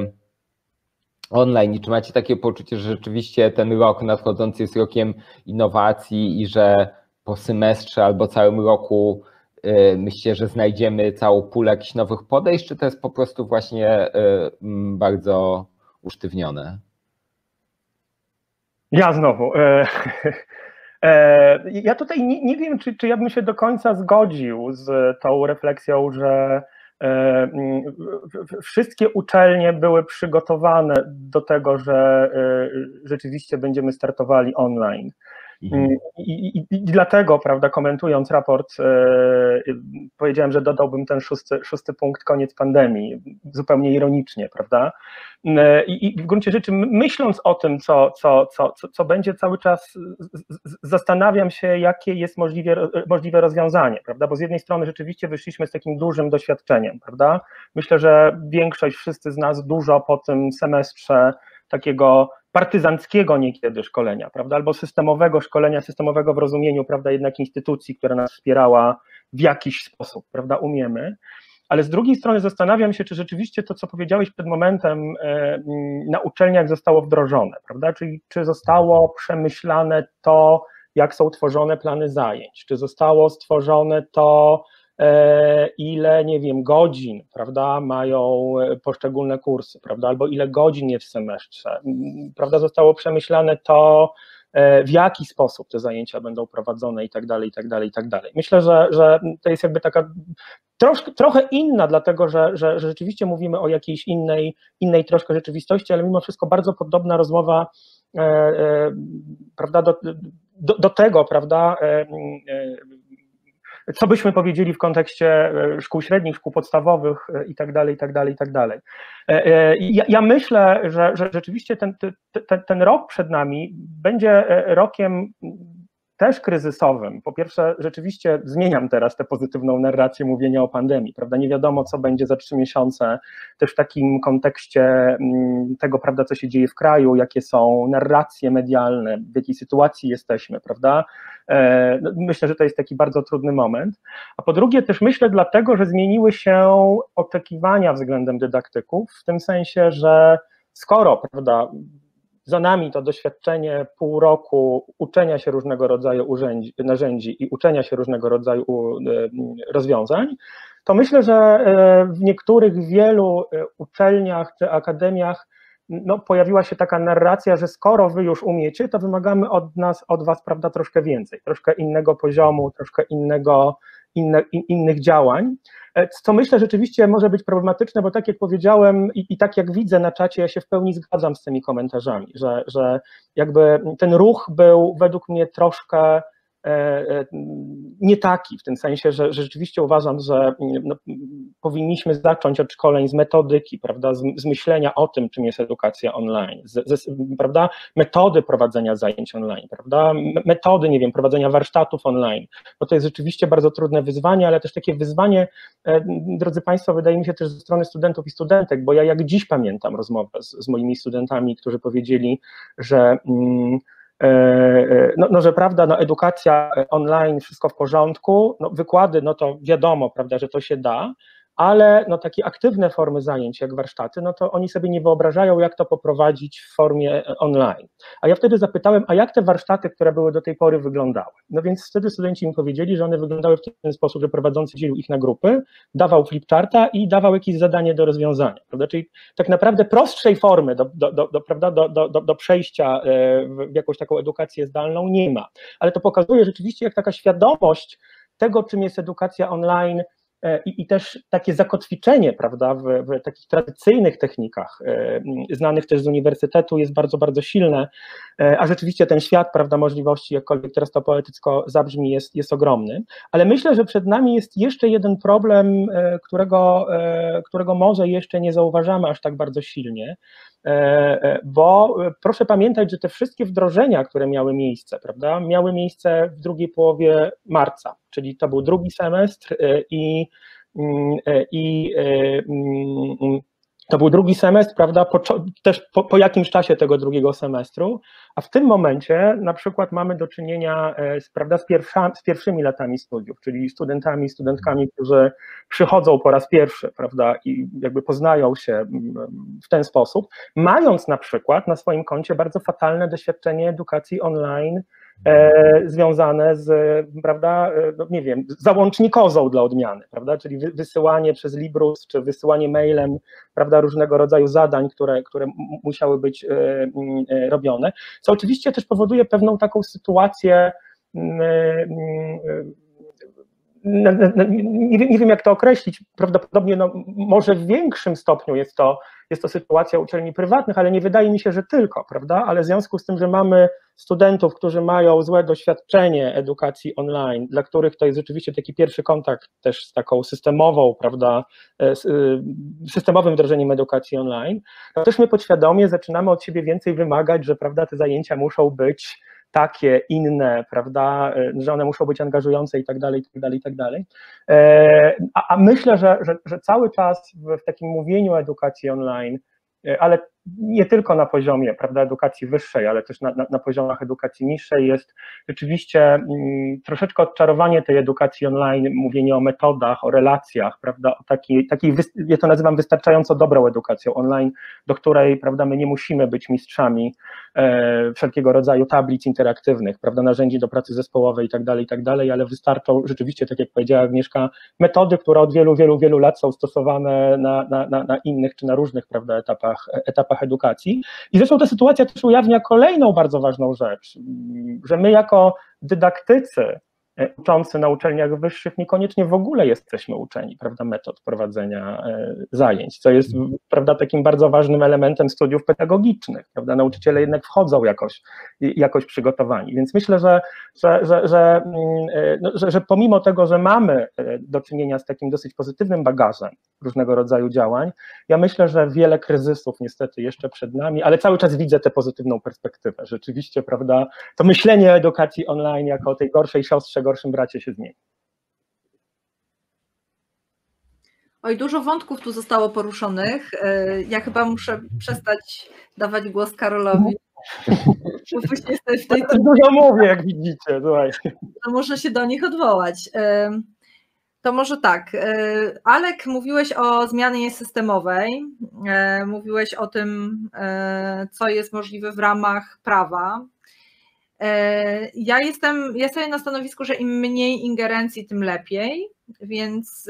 online. I czy macie takie poczucie, że rzeczywiście ten rok nadchodzący jest rokiem innowacji i że po semestrze albo całym roku myślicie, że znajdziemy całą pulę jakichś nowych podejść, czy to jest po prostu właśnie bardzo usztywnione? Ja znowu. E, e, ja tutaj nie, nie wiem, czy, czy ja bym się do końca zgodził z tą refleksją, że e, wszystkie uczelnie były przygotowane do tego, że e, rzeczywiście będziemy startowali online. I, i, i dlatego, prawda, komentując raport, e, powiedziałem, że dodałbym ten szósty, szósty punkt, koniec pandemii, zupełnie ironicznie, prawda? E, i, I w gruncie rzeczy, myśląc o tym, co, co, co, co, co będzie, cały czas zastanawiam się, jakie jest możliwe, możliwe rozwiązanie, prawda? Bo z jednej strony rzeczywiście wyszliśmy z takim dużym doświadczeniem, prawda? Myślę, że większość, wszyscy z nas dużo po tym semestrze takiego partyzanckiego niekiedy szkolenia, prawda, albo systemowego szkolenia, systemowego w rozumieniu, prawda, jednak instytucji, która nas wspierała w jakiś sposób, prawda, umiemy, ale z drugiej strony zastanawiam się, czy rzeczywiście to, co powiedziałeś przed momentem, na uczelniach zostało wdrożone, prawda, czyli czy zostało przemyślane to, jak są tworzone plany zajęć, czy zostało stworzone to, ile, nie wiem, godzin, prawda, mają poszczególne kursy, prawda, albo ile godzin jest w semestrze, prawda, zostało przemyślane to, w jaki sposób te zajęcia będą prowadzone i tak dalej, i tak dalej, i tak dalej. Myślę, że, że to jest jakby taka troszkę, trochę inna, dlatego że, że, że rzeczywiście mówimy o jakiejś innej, innej troszkę rzeczywistości, ale mimo wszystko bardzo podobna rozmowa, e, e, prawda, do, do, do tego, prawda, e, e, co byśmy powiedzieli w kontekście szkół średnich, szkół podstawowych i tak dalej, i tak dalej, i tak dalej. Ja, ja myślę, że, że rzeczywiście ten, ten, ten rok przed nami będzie rokiem też kryzysowym. Po pierwsze, rzeczywiście zmieniam teraz tę pozytywną narrację mówienia o pandemii, prawda? Nie wiadomo, co będzie za trzy miesiące, też w takim kontekście tego, prawda, co się dzieje w kraju, jakie są narracje medialne, w jakiej sytuacji jesteśmy, prawda? Myślę, że to jest taki bardzo trudny moment. A po drugie, też myślę dlatego, że zmieniły się oczekiwania względem dydaktyków, w tym sensie, że skoro, prawda, za nami to doświadczenie pół roku uczenia się różnego rodzaju urzędzi, narzędzi i uczenia się różnego rodzaju rozwiązań, to myślę, że w niektórych wielu uczelniach czy akademiach no, pojawiła się taka narracja, że skoro wy już umiecie, to wymagamy od nas, od was, prawda, troszkę więcej, troszkę innego poziomu, troszkę innego, inne, in, innych działań, co myślę rzeczywiście może być problematyczne, bo tak jak powiedziałem i, i tak jak widzę na czacie, ja się w pełni zgadzam z tymi komentarzami, że, że jakby ten ruch był według mnie troszkę nie taki, w tym sensie, że, że rzeczywiście uważam, że no, powinniśmy zacząć od szkoleń z metodyki, prawda, z, z myślenia o tym, czym jest edukacja online, z, z, prawda, metody prowadzenia zajęć online, prawda, metody, nie wiem, prowadzenia warsztatów online, bo to jest rzeczywiście bardzo trudne wyzwanie, ale też takie wyzwanie, drodzy Państwo, wydaje mi się też ze strony studentów i studentek, bo ja jak dziś pamiętam rozmowę z, z moimi studentami, którzy powiedzieli, że mm, No, no, że prawda, no, edukacja online, wszystko w porządku, no, wykłady, no to wiadomo, prawda, że to się da, ale no, takie aktywne formy zajęć jak warsztaty, no to oni sobie nie wyobrażają, jak to poprowadzić w formie online. A ja wtedy zapytałem, a jak te warsztaty, które były do tej pory, wyglądały? No więc wtedy studenci mi powiedzieli, że one wyglądały w ten sposób, że prowadzący dzielił ich na grupy, dawał flipcharta i dawał jakieś zadanie do rozwiązania, prawda? Czyli tak naprawdę prostszej formy do, do, do, do, prawda, do, do, do przejścia w jakąś taką edukację zdalną nie ma. Ale to pokazuje rzeczywiście, jak taka świadomość tego, czym jest edukacja online, I, i też takie zakotwiczenie, prawda, w, w takich tradycyjnych technikach, e, znanych też z uniwersytetu, jest bardzo, bardzo silne, e, a rzeczywiście ten świat, prawda, możliwości, jakkolwiek teraz to poetycko zabrzmi, jest, jest ogromny, ale myślę, że przed nami jest jeszcze jeden problem, e, którego, e, którego może jeszcze nie zauważamy aż tak bardzo silnie, e, bo proszę pamiętać, że te wszystkie wdrożenia, które miały miejsce, prawda, miały miejsce w drugiej połowie marca, czyli to był drugi semestr i, i, i to był drugi semestr, prawda, po, też po, po jakimś czasie tego drugiego semestru, a w tym momencie na przykład mamy do czynienia z, prawda, z, pierwsza, z pierwszymi latami studiów, czyli studentami, studentkami, którzy przychodzą po raz pierwszy, prawda, i jakby poznają się w ten sposób, mając na przykład na swoim koncie bardzo fatalne doświadczenie edukacji online, E, związane z, prawda, no nie wiem, załącznikozą dla odmiany, prawda, czyli wysyłanie przez Librus, czy wysyłanie mailem, prawda, różnego rodzaju zadań, które, które musiały być e, e, robione, co oczywiście też powoduje pewną taką sytuację, e, e, no, no, nie, wiem, nie wiem jak to określić, prawdopodobnie no, może w większym stopniu jest to, jest to sytuacja uczelni prywatnych, ale nie wydaje mi się, że tylko, prawda, ale w związku z tym, że mamy studentów, którzy mają złe doświadczenie edukacji online, dla których to jest rzeczywiście taki pierwszy kontakt też z taką systemową, prawda, systemowym wdrożeniem edukacji online, to też my podświadomie zaczynamy od siebie więcej wymagać, że, prawda, te zajęcia muszą być takie, inne, prawda, że one muszą być angażujące i tak dalej, i tak dalej, i tak dalej. A, a myślę, że, że, że cały czas w, w takim mówieniu o edukacji online, ale nie tylko na poziomie, prawda, edukacji wyższej, ale też na, na, na poziomach edukacji niższej jest rzeczywiście mm, troszeczkę odczarowanie tej edukacji online, mówienie o metodach, o relacjach, prawda, o takiej, takiej, ja to nazywam wystarczająco dobrą edukacją online, do której, prawda, my nie musimy być mistrzami e, wszelkiego rodzaju tablic interaktywnych, prawda, narzędzi do pracy zespołowej i tak dalej, i tak dalej, ale wystarczą rzeczywiście, tak jak powiedziała Agnieszka, metody, które od wielu, wielu, wielu lat są stosowane na, na, na, na innych czy na różnych, prawda, etapach, etapach edukacji. I zresztą ta sytuacja też ujawnia kolejną bardzo ważną rzecz, że my jako dydaktycy uczący na uczelniach wyższych niekoniecznie w ogóle jesteśmy uczeni, prawda, metod prowadzenia zajęć, co jest, prawda, takim bardzo ważnym elementem studiów pedagogicznych, prawda, nauczyciele jednak wchodzą jakoś, jakoś przygotowani, więc myślę, że, że, że, że, no, że, że pomimo tego, że mamy do czynienia z takim dosyć pozytywnym bagażem różnego rodzaju działań, ja myślę, że wiele kryzysów niestety jeszcze przed nami, ale cały czas widzę tę pozytywną perspektywę, rzeczywiście, prawda, to myślenie o edukacji online jako o tej gorszej siostrze, gorszym bracie się zmieni. Oj, dużo wątków tu zostało poruszonych. Ja chyba muszę przestać dawać głos Karolowi. W tej... Dużo mówię, jak widzicie. Słuchajcie. To muszę się do nich odwołać. To może tak. Alek, mówiłeś o zmianie systemowej, mówiłeś o tym, co jest możliwe w ramach prawa. Ja jestem, ja stoję na stanowisku, że im mniej ingerencji, tym lepiej, więc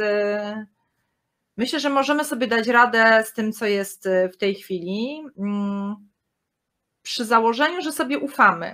myślę, że możemy sobie dać radę z tym, co jest w tej chwili, przy założeniu, że sobie ufamy.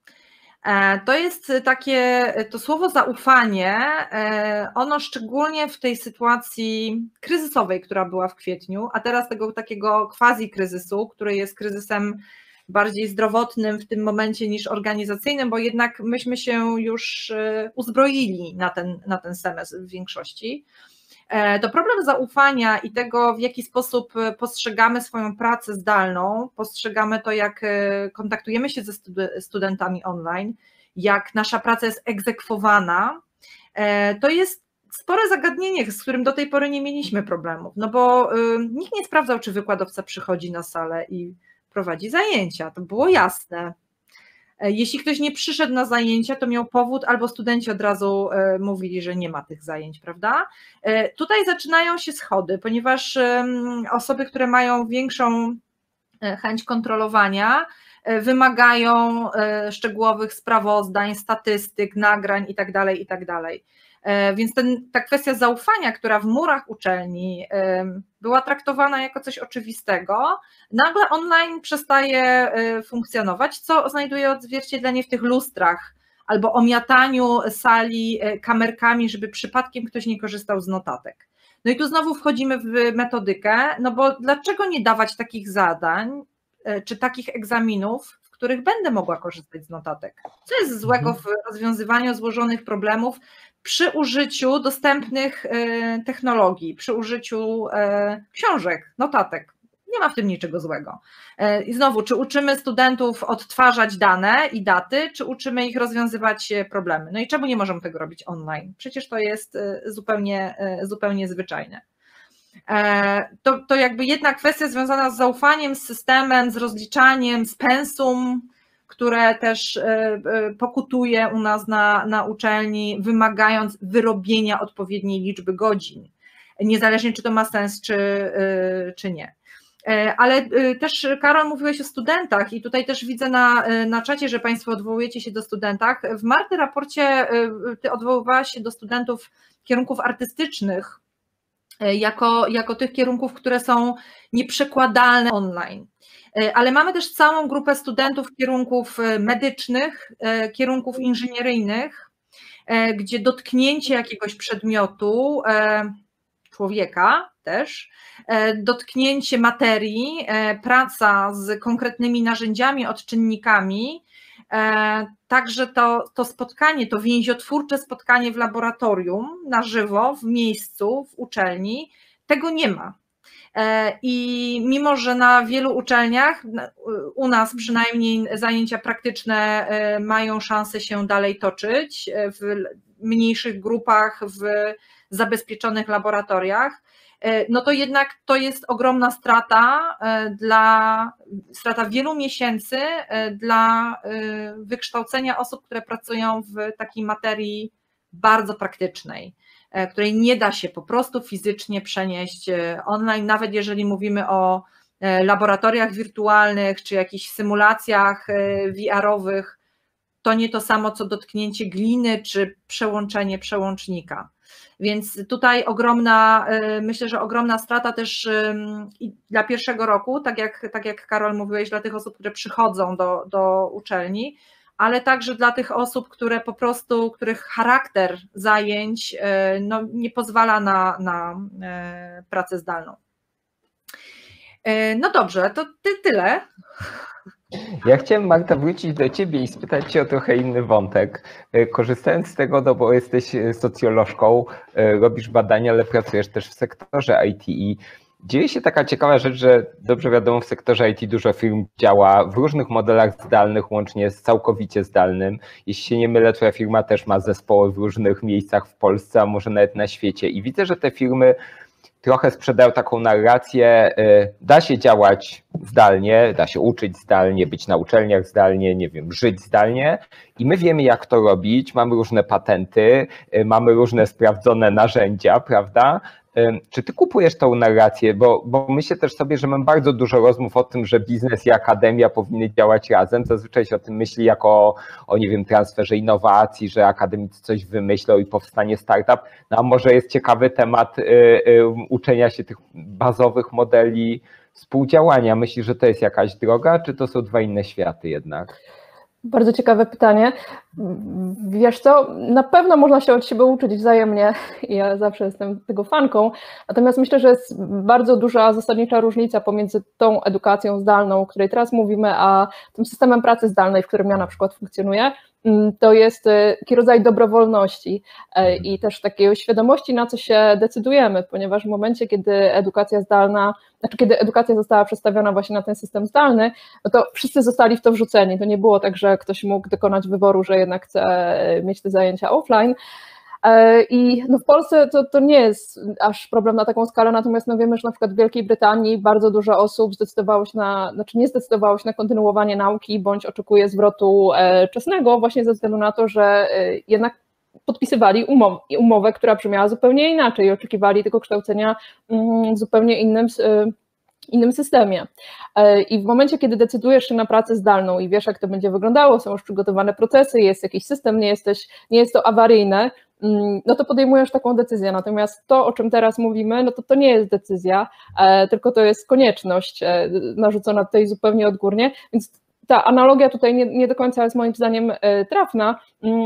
To jest takie, to słowo zaufanie, ono szczególnie w tej sytuacji kryzysowej, która była w kwietniu, a teraz tego takiego quasi kryzysu, który jest kryzysem bardziej zdrowotnym w tym momencie niż organizacyjnym, bo jednak myśmy się już uzbroili na ten, na ten semestr w większości. To problem zaufania i tego, w jaki sposób postrzegamy swoją pracę zdalną, postrzegamy to, jak kontaktujemy się ze studentami online, jak nasza praca jest egzekwowana, to jest spore zagadnienie, z którym do tej pory nie mieliśmy problemów, no bo nikt nie sprawdzał, czy wykładowca przychodzi na salę i prowadzi zajęcia, to było jasne. Jeśli ktoś nie przyszedł na zajęcia, to miał powód, albo studenci od razu mówili, że nie ma tych zajęć, prawda? Tutaj zaczynają się schody, ponieważ osoby, które mają większą chęć kontrolowania, wymagają szczegółowych sprawozdań, statystyk, nagrań itd., itd. Więc ten, ta kwestia zaufania, która w murach uczelni była traktowana jako coś oczywistego, nagle online przestaje funkcjonować, co znajduje odzwierciedlenie w tych lustrach albo omiataniu sali kamerkami, żeby przypadkiem ktoś nie korzystał z notatek. No i tu znowu wchodzimy w metodykę, no bo dlaczego nie dawać takich zadań czy takich egzaminów, w których będę mogła korzystać z notatek? Co jest złego w rozwiązywaniu złożonych problemów przy użyciu dostępnych technologii, przy użyciu książek, notatek? Nie ma w tym niczego złego. I znowu, czy uczymy studentów odtwarzać dane i daty, czy uczymy ich rozwiązywać problemy? No i czemu nie możemy tego robić online? Przecież to jest zupełnie, zupełnie zwyczajne. To, to jakby jedna kwestia związana z zaufaniem, z systemem, z rozliczaniem, z pensum, które też pokutuje u nas na, na uczelni, wymagając wyrobienia odpowiedniej liczby godzin, niezależnie czy to ma sens, czy, czy nie. Ale też, Karol, mówiłeś o studentach i tutaj też widzę na, na czacie, że Państwo odwołujecie się do studentach. W Marty raporcie Ty odwoływałaś się do studentów kierunków artystycznych jako, jako tych kierunków, które są nieprzekładalne online. Ale mamy też całą grupę studentów kierunków medycznych, kierunków inżynieryjnych, gdzie dotknięcie jakiegoś przedmiotu, człowieka też, dotknięcie materii, praca z konkretnymi narzędziami, odczynnikami, także to, to spotkanie, to więziotwórcze spotkanie w laboratorium, na żywo, w miejscu, w uczelni, tego nie ma. I mimo, że na wielu uczelniach, u nas przynajmniej zajęcia praktyczne mają szansę się dalej toczyć w mniejszych grupach, w zabezpieczonych laboratoriach, no to jednak to jest ogromna strata dla, strata wielu miesięcy dla wykształcenia osób, które pracują w takiej materii bardzo praktycznej, której nie da się po prostu fizycznie przenieść online, nawet jeżeli mówimy o laboratoriach wirtualnych czy jakichś symulacjach V R-owych, to nie to samo co dotknięcie gliny czy przełączenie przełącznika. Więc tutaj ogromna, myślę, że ogromna strata też dla pierwszego roku, tak jak, tak jak Karol mówiłeś, dla tych osób, które przychodzą do, do uczelni, ale także dla tych osób, które po prostu, których charakter zajęć no, nie pozwala na, na pracę zdalną. No dobrze, to ty, tyle. Ja chciałem, Marta, wrócić do ciebie i spytać cię o trochę inny wątek. Korzystając z tego, no bo jesteś socjolożką, robisz badania, ale pracujesz też w sektorze I T i dzieje się taka ciekawa rzecz, że dobrze wiadomo, w sektorze I T dużo firm działa w różnych modelach zdalnych, łącznie z całkowicie zdalnym. Jeśli się nie mylę, twoja firma też ma zespoły w różnych miejscach w Polsce, a może nawet na świecie. I widzę, że te firmy trochę sprzedają taką narrację, da się działać zdalnie, da się uczyć zdalnie, być na uczelniach zdalnie, nie wiem, żyć zdalnie i my wiemy, jak to robić, mamy różne patenty, mamy różne sprawdzone narzędzia, prawda? Czy ty kupujesz tą narrację? Bo, bo myślę też sobie, że mam bardzo dużo rozmów o tym, że biznes i akademia powinny działać razem. Zazwyczaj się o tym myśli jako o, nie wiem, transferze innowacji, że akademicy coś wymyślą i powstanie startup. No a może jest ciekawy temat y, y, uczenia się tych bazowych modeli współdziałania. Myślisz, że to jest jakaś droga, czy to są dwa inne światy jednak? Bardzo ciekawe pytanie. Wiesz co, na pewno można się od siebie uczyć wzajemnie i ja zawsze jestem tego fanką, natomiast myślę, że jest bardzo duża zasadnicza różnica pomiędzy tą edukacją zdalną, o której teraz mówimy, a tym systemem pracy zdalnej, w którym ja na przykład funkcjonuję. To jest taki rodzaj dobrowolności i też takiej świadomości, na co się decydujemy, ponieważ w momencie, kiedy edukacja zdalna, znaczy kiedy edukacja została przestawiona właśnie na ten system zdalny, no to wszyscy zostali w to wrzuceni. To nie było tak, że ktoś mógł dokonać wyboru, że jednak chce mieć te zajęcia offline. I no w Polsce to, to nie jest aż problem na taką skalę, natomiast no wiemy, że na przykład w Wielkiej Brytanii bardzo dużo osób zdecydowało się na, znaczy nie zdecydowało się na kontynuowanie nauki bądź oczekuje zwrotu czesnego właśnie ze względu na to, że jednak podpisywali umowę, umowę, która brzmiała zupełnie inaczej i oczekiwali tego kształcenia w zupełnie innym innym systemie. I w momencie, kiedy decydujesz się na pracę zdalną i wiesz, jak to będzie wyglądało, są już przygotowane procesy, jest jakiś system, nie jesteś, nie jest to awaryjne, no to podejmujesz taką decyzję. Natomiast to, o czym teraz mówimy, no to to nie jest decyzja, tylko to jest konieczność narzucona tutaj zupełnie odgórnie, więc ta analogia tutaj nie, nie do końca jest moim zdaniem trafna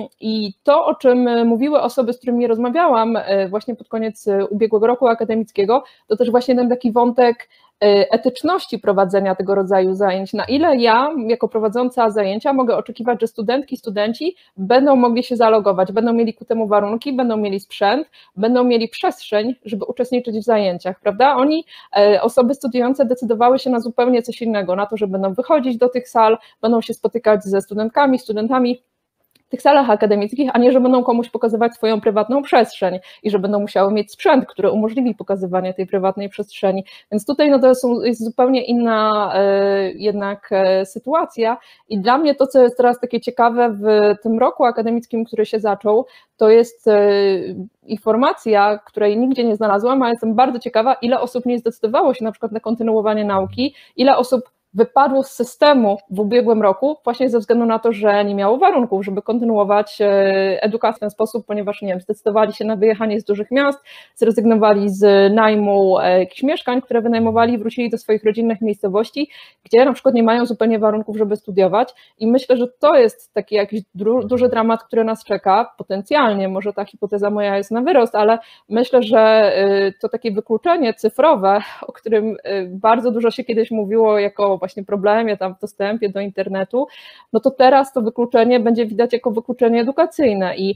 i to, o czym mówiły osoby, z którymi rozmawiałam właśnie pod koniec ubiegłego roku akademickiego, to też właśnie ten taki wątek etyczności prowadzenia tego rodzaju zajęć, na ile ja jako prowadząca zajęcia mogę oczekiwać, że studentki, studenci będą mogli się zalogować, będą mieli ku temu warunki, będą mieli sprzęt, będą mieli przestrzeń, żeby uczestniczyć w zajęciach, prawda? Oni, osoby studiujące decydowały się na zupełnie coś innego, na to, że będą wychodzić do tych sal, będą się spotykać ze studentkami, studentami w tych salach akademickich, a nie, że będą komuś pokazywać swoją prywatną przestrzeń i że będą musiały mieć sprzęt, który umożliwi pokazywanie tej prywatnej przestrzeni. Więc tutaj no to są, jest zupełnie inna e, jednak e, sytuacja i dla mnie to, co jest teraz takie ciekawe w tym roku akademickim, który się zaczął, to jest e, informacja, której nigdzie nie znalazłam, a jestem bardzo ciekawa, ile osób nie zdecydowało się na przykład na kontynuowanie nauki, ile osób wypadło z systemu w ubiegłym roku właśnie ze względu na to, że nie miało warunków, żeby kontynuować edukację w ten sposób, ponieważ nie wiem, zdecydowali się na wyjechanie z dużych miast, zrezygnowali z najmu jakichś mieszkań, które wynajmowali, wrócili do swoich rodzinnych miejscowości, gdzie na przykład nie mają zupełnie warunków, żeby studiować i myślę, że to jest taki jakiś duży dramat, który nas czeka potencjalnie, może ta hipoteza moja jest na wyrost, ale myślę, że to takie wykluczenie cyfrowe, o którym bardzo dużo się kiedyś mówiło jako właśnie problemie tam w dostępie do internetu, no to teraz to wykluczenie będzie widać jako wykluczenie edukacyjne i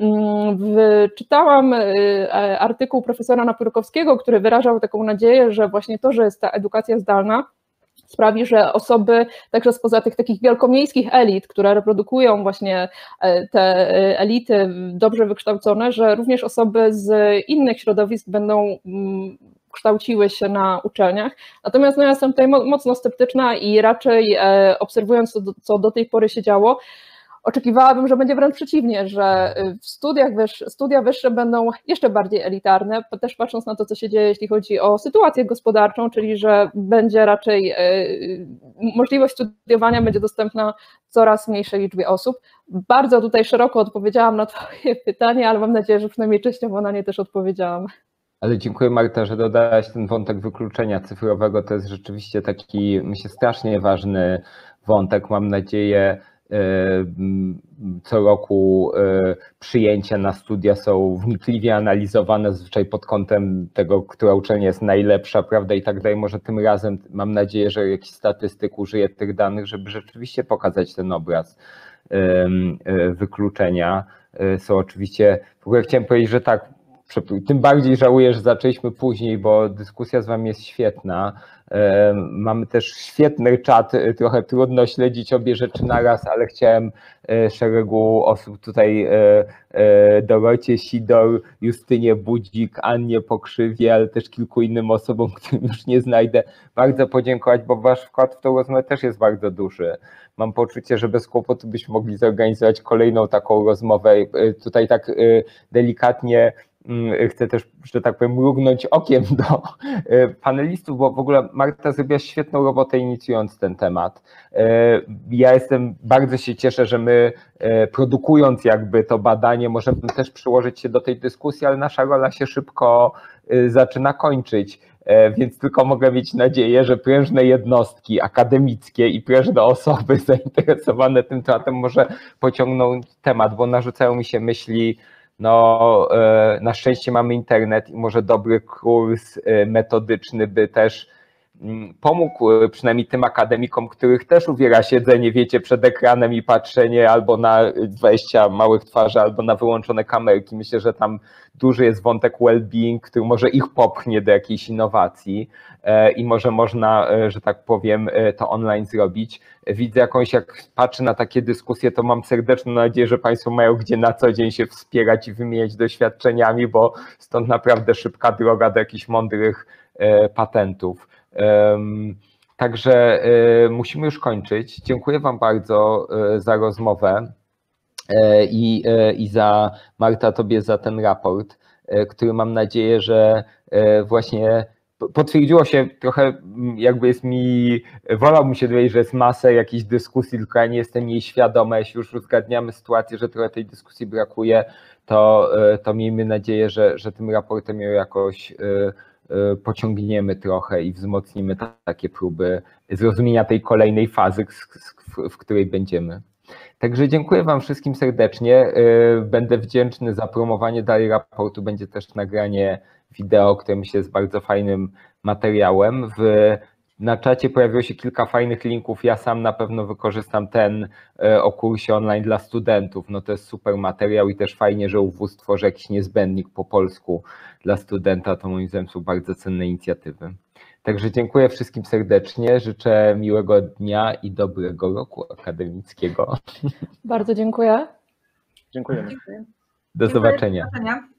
w, czytałam artykuł profesora Napiórkowskiego, który wyrażał taką nadzieję, że właśnie to, że jest ta edukacja zdalna, sprawi, że osoby także spoza tych takich wielkomiejskich elit, które reprodukują właśnie te elity dobrze wykształcone, że również osoby z innych środowisk będą kształciły się na uczelniach. Natomiast no, ja jestem tutaj mocno sceptyczna i raczej obserwując to, co do tej pory się działo, oczekiwałabym, że będzie wręcz przeciwnie, że w studiach wyższe, studia wyższe będą jeszcze bardziej elitarne, też patrząc na to, co się dzieje, jeśli chodzi o sytuację gospodarczą, czyli że będzie raczej możliwość studiowania będzie dostępna coraz mniejszej liczbie osób. Bardzo tutaj szeroko odpowiedziałam na twoje pytanie, ale mam nadzieję, że przynajmniej częściowo na nie też odpowiedziałam. Ale dziękuję, Marta, że dodałaś ten wątek wykluczenia cyfrowego. To jest rzeczywiście taki, myślę, strasznie ważny wątek. Mam nadzieję, co roku przyjęcia na studia są wnikliwie analizowane, zazwyczaj pod kątem tego, która uczelnia jest najlepsza, prawda, i tak dalej. Może tym razem mam nadzieję, że jakiś statystyk użyje tych danych, żeby rzeczywiście pokazać ten obraz wykluczenia. Są oczywiście, w ogóle chciałem powiedzieć, że tak, tym bardziej żałuję, że zaczęliśmy później, bo dyskusja z wami jest świetna. Mamy też świetny czat, trochę trudno śledzić obie rzeczy naraz, ale chciałem szeregu osób tutaj, Dorocie Sidor, Justynie Budzik, Annie Pokrzywie, ale też kilku innym osobom, którym już nie znajdę, bardzo podziękować, bo wasz wkład w tą rozmowę też jest bardzo duży. Mam poczucie, że bez kłopotu byśmy mogli zorganizować kolejną taką rozmowę. Tutaj tak delikatnie chcę też, że tak powiem, mrugnąć okiem do panelistów, bo w ogóle Marta zrobiła świetną robotę inicjując ten temat. Ja jestem, bardzo się cieszę, że my produkując jakby to badanie możemy też przyłożyć się do tej dyskusji, ale nasza rola się szybko zaczyna kończyć. Więc tylko mogę mieć nadzieję, że prężne jednostki akademickie i prężne osoby zainteresowane tym tematem może pociągną temat, bo narzucają mi się myśli, no na szczęście mamy internet i może dobry kurs metodyczny by też pomógł przynajmniej tym akademikom, których też uwiera siedzenie, wiecie, przed ekranem i patrzenie albo na dwadzieścia małych twarzy, albo na wyłączone kamerki. Myślę, że tam duży jest wątek well-being, który może ich popchnie do jakiejś innowacji i może można, że tak powiem, to online zrobić. Widzę jakąś, jak patrzę na takie dyskusje, to mam serdeczną nadzieję, że Państwo mają gdzie na co dzień się wspierać i wymieniać doświadczeniami, bo stąd naprawdę szybka droga do jakichś mądrych patentów. Także musimy już kończyć. Dziękuję Wam bardzo za rozmowę i, i za, Marta, Tobie za ten raport, który mam nadzieję, że właśnie potwierdziło się trochę, jakby jest mi, wolałbym się dowiedzieć, że jest masę jakichś dyskusji, tylko ja nie jestem jej świadoma. Jeśli już uzgadniamy sytuację, że trochę tej dyskusji brakuje, to, to miejmy nadzieję, że, że tym raportem ją jakoś pociągniemy trochę i wzmocnimy takie próby zrozumienia tej kolejnej fazy, w której będziemy. Także dziękuję Wam wszystkim serdecznie. Będę wdzięczny za promowanie dalej raportu. Będzie też nagranie wideo, które myślę jest bardzo fajnym materiałem. W, na czacie pojawiło się kilka fajnych linków. Ja sam na pewno wykorzystam ten o kursie online dla studentów. No to jest super materiał i też fajnie, że U W stworzy jakiś niezbędnik po polsku dla studenta. To moim zdaniem są bardzo cenne inicjatywy. Także dziękuję wszystkim serdecznie. Życzę miłego dnia i dobrego roku akademickiego. Bardzo dziękuję. Dziękujemy. Dziękuję. Do zobaczenia. Do zobaczenia.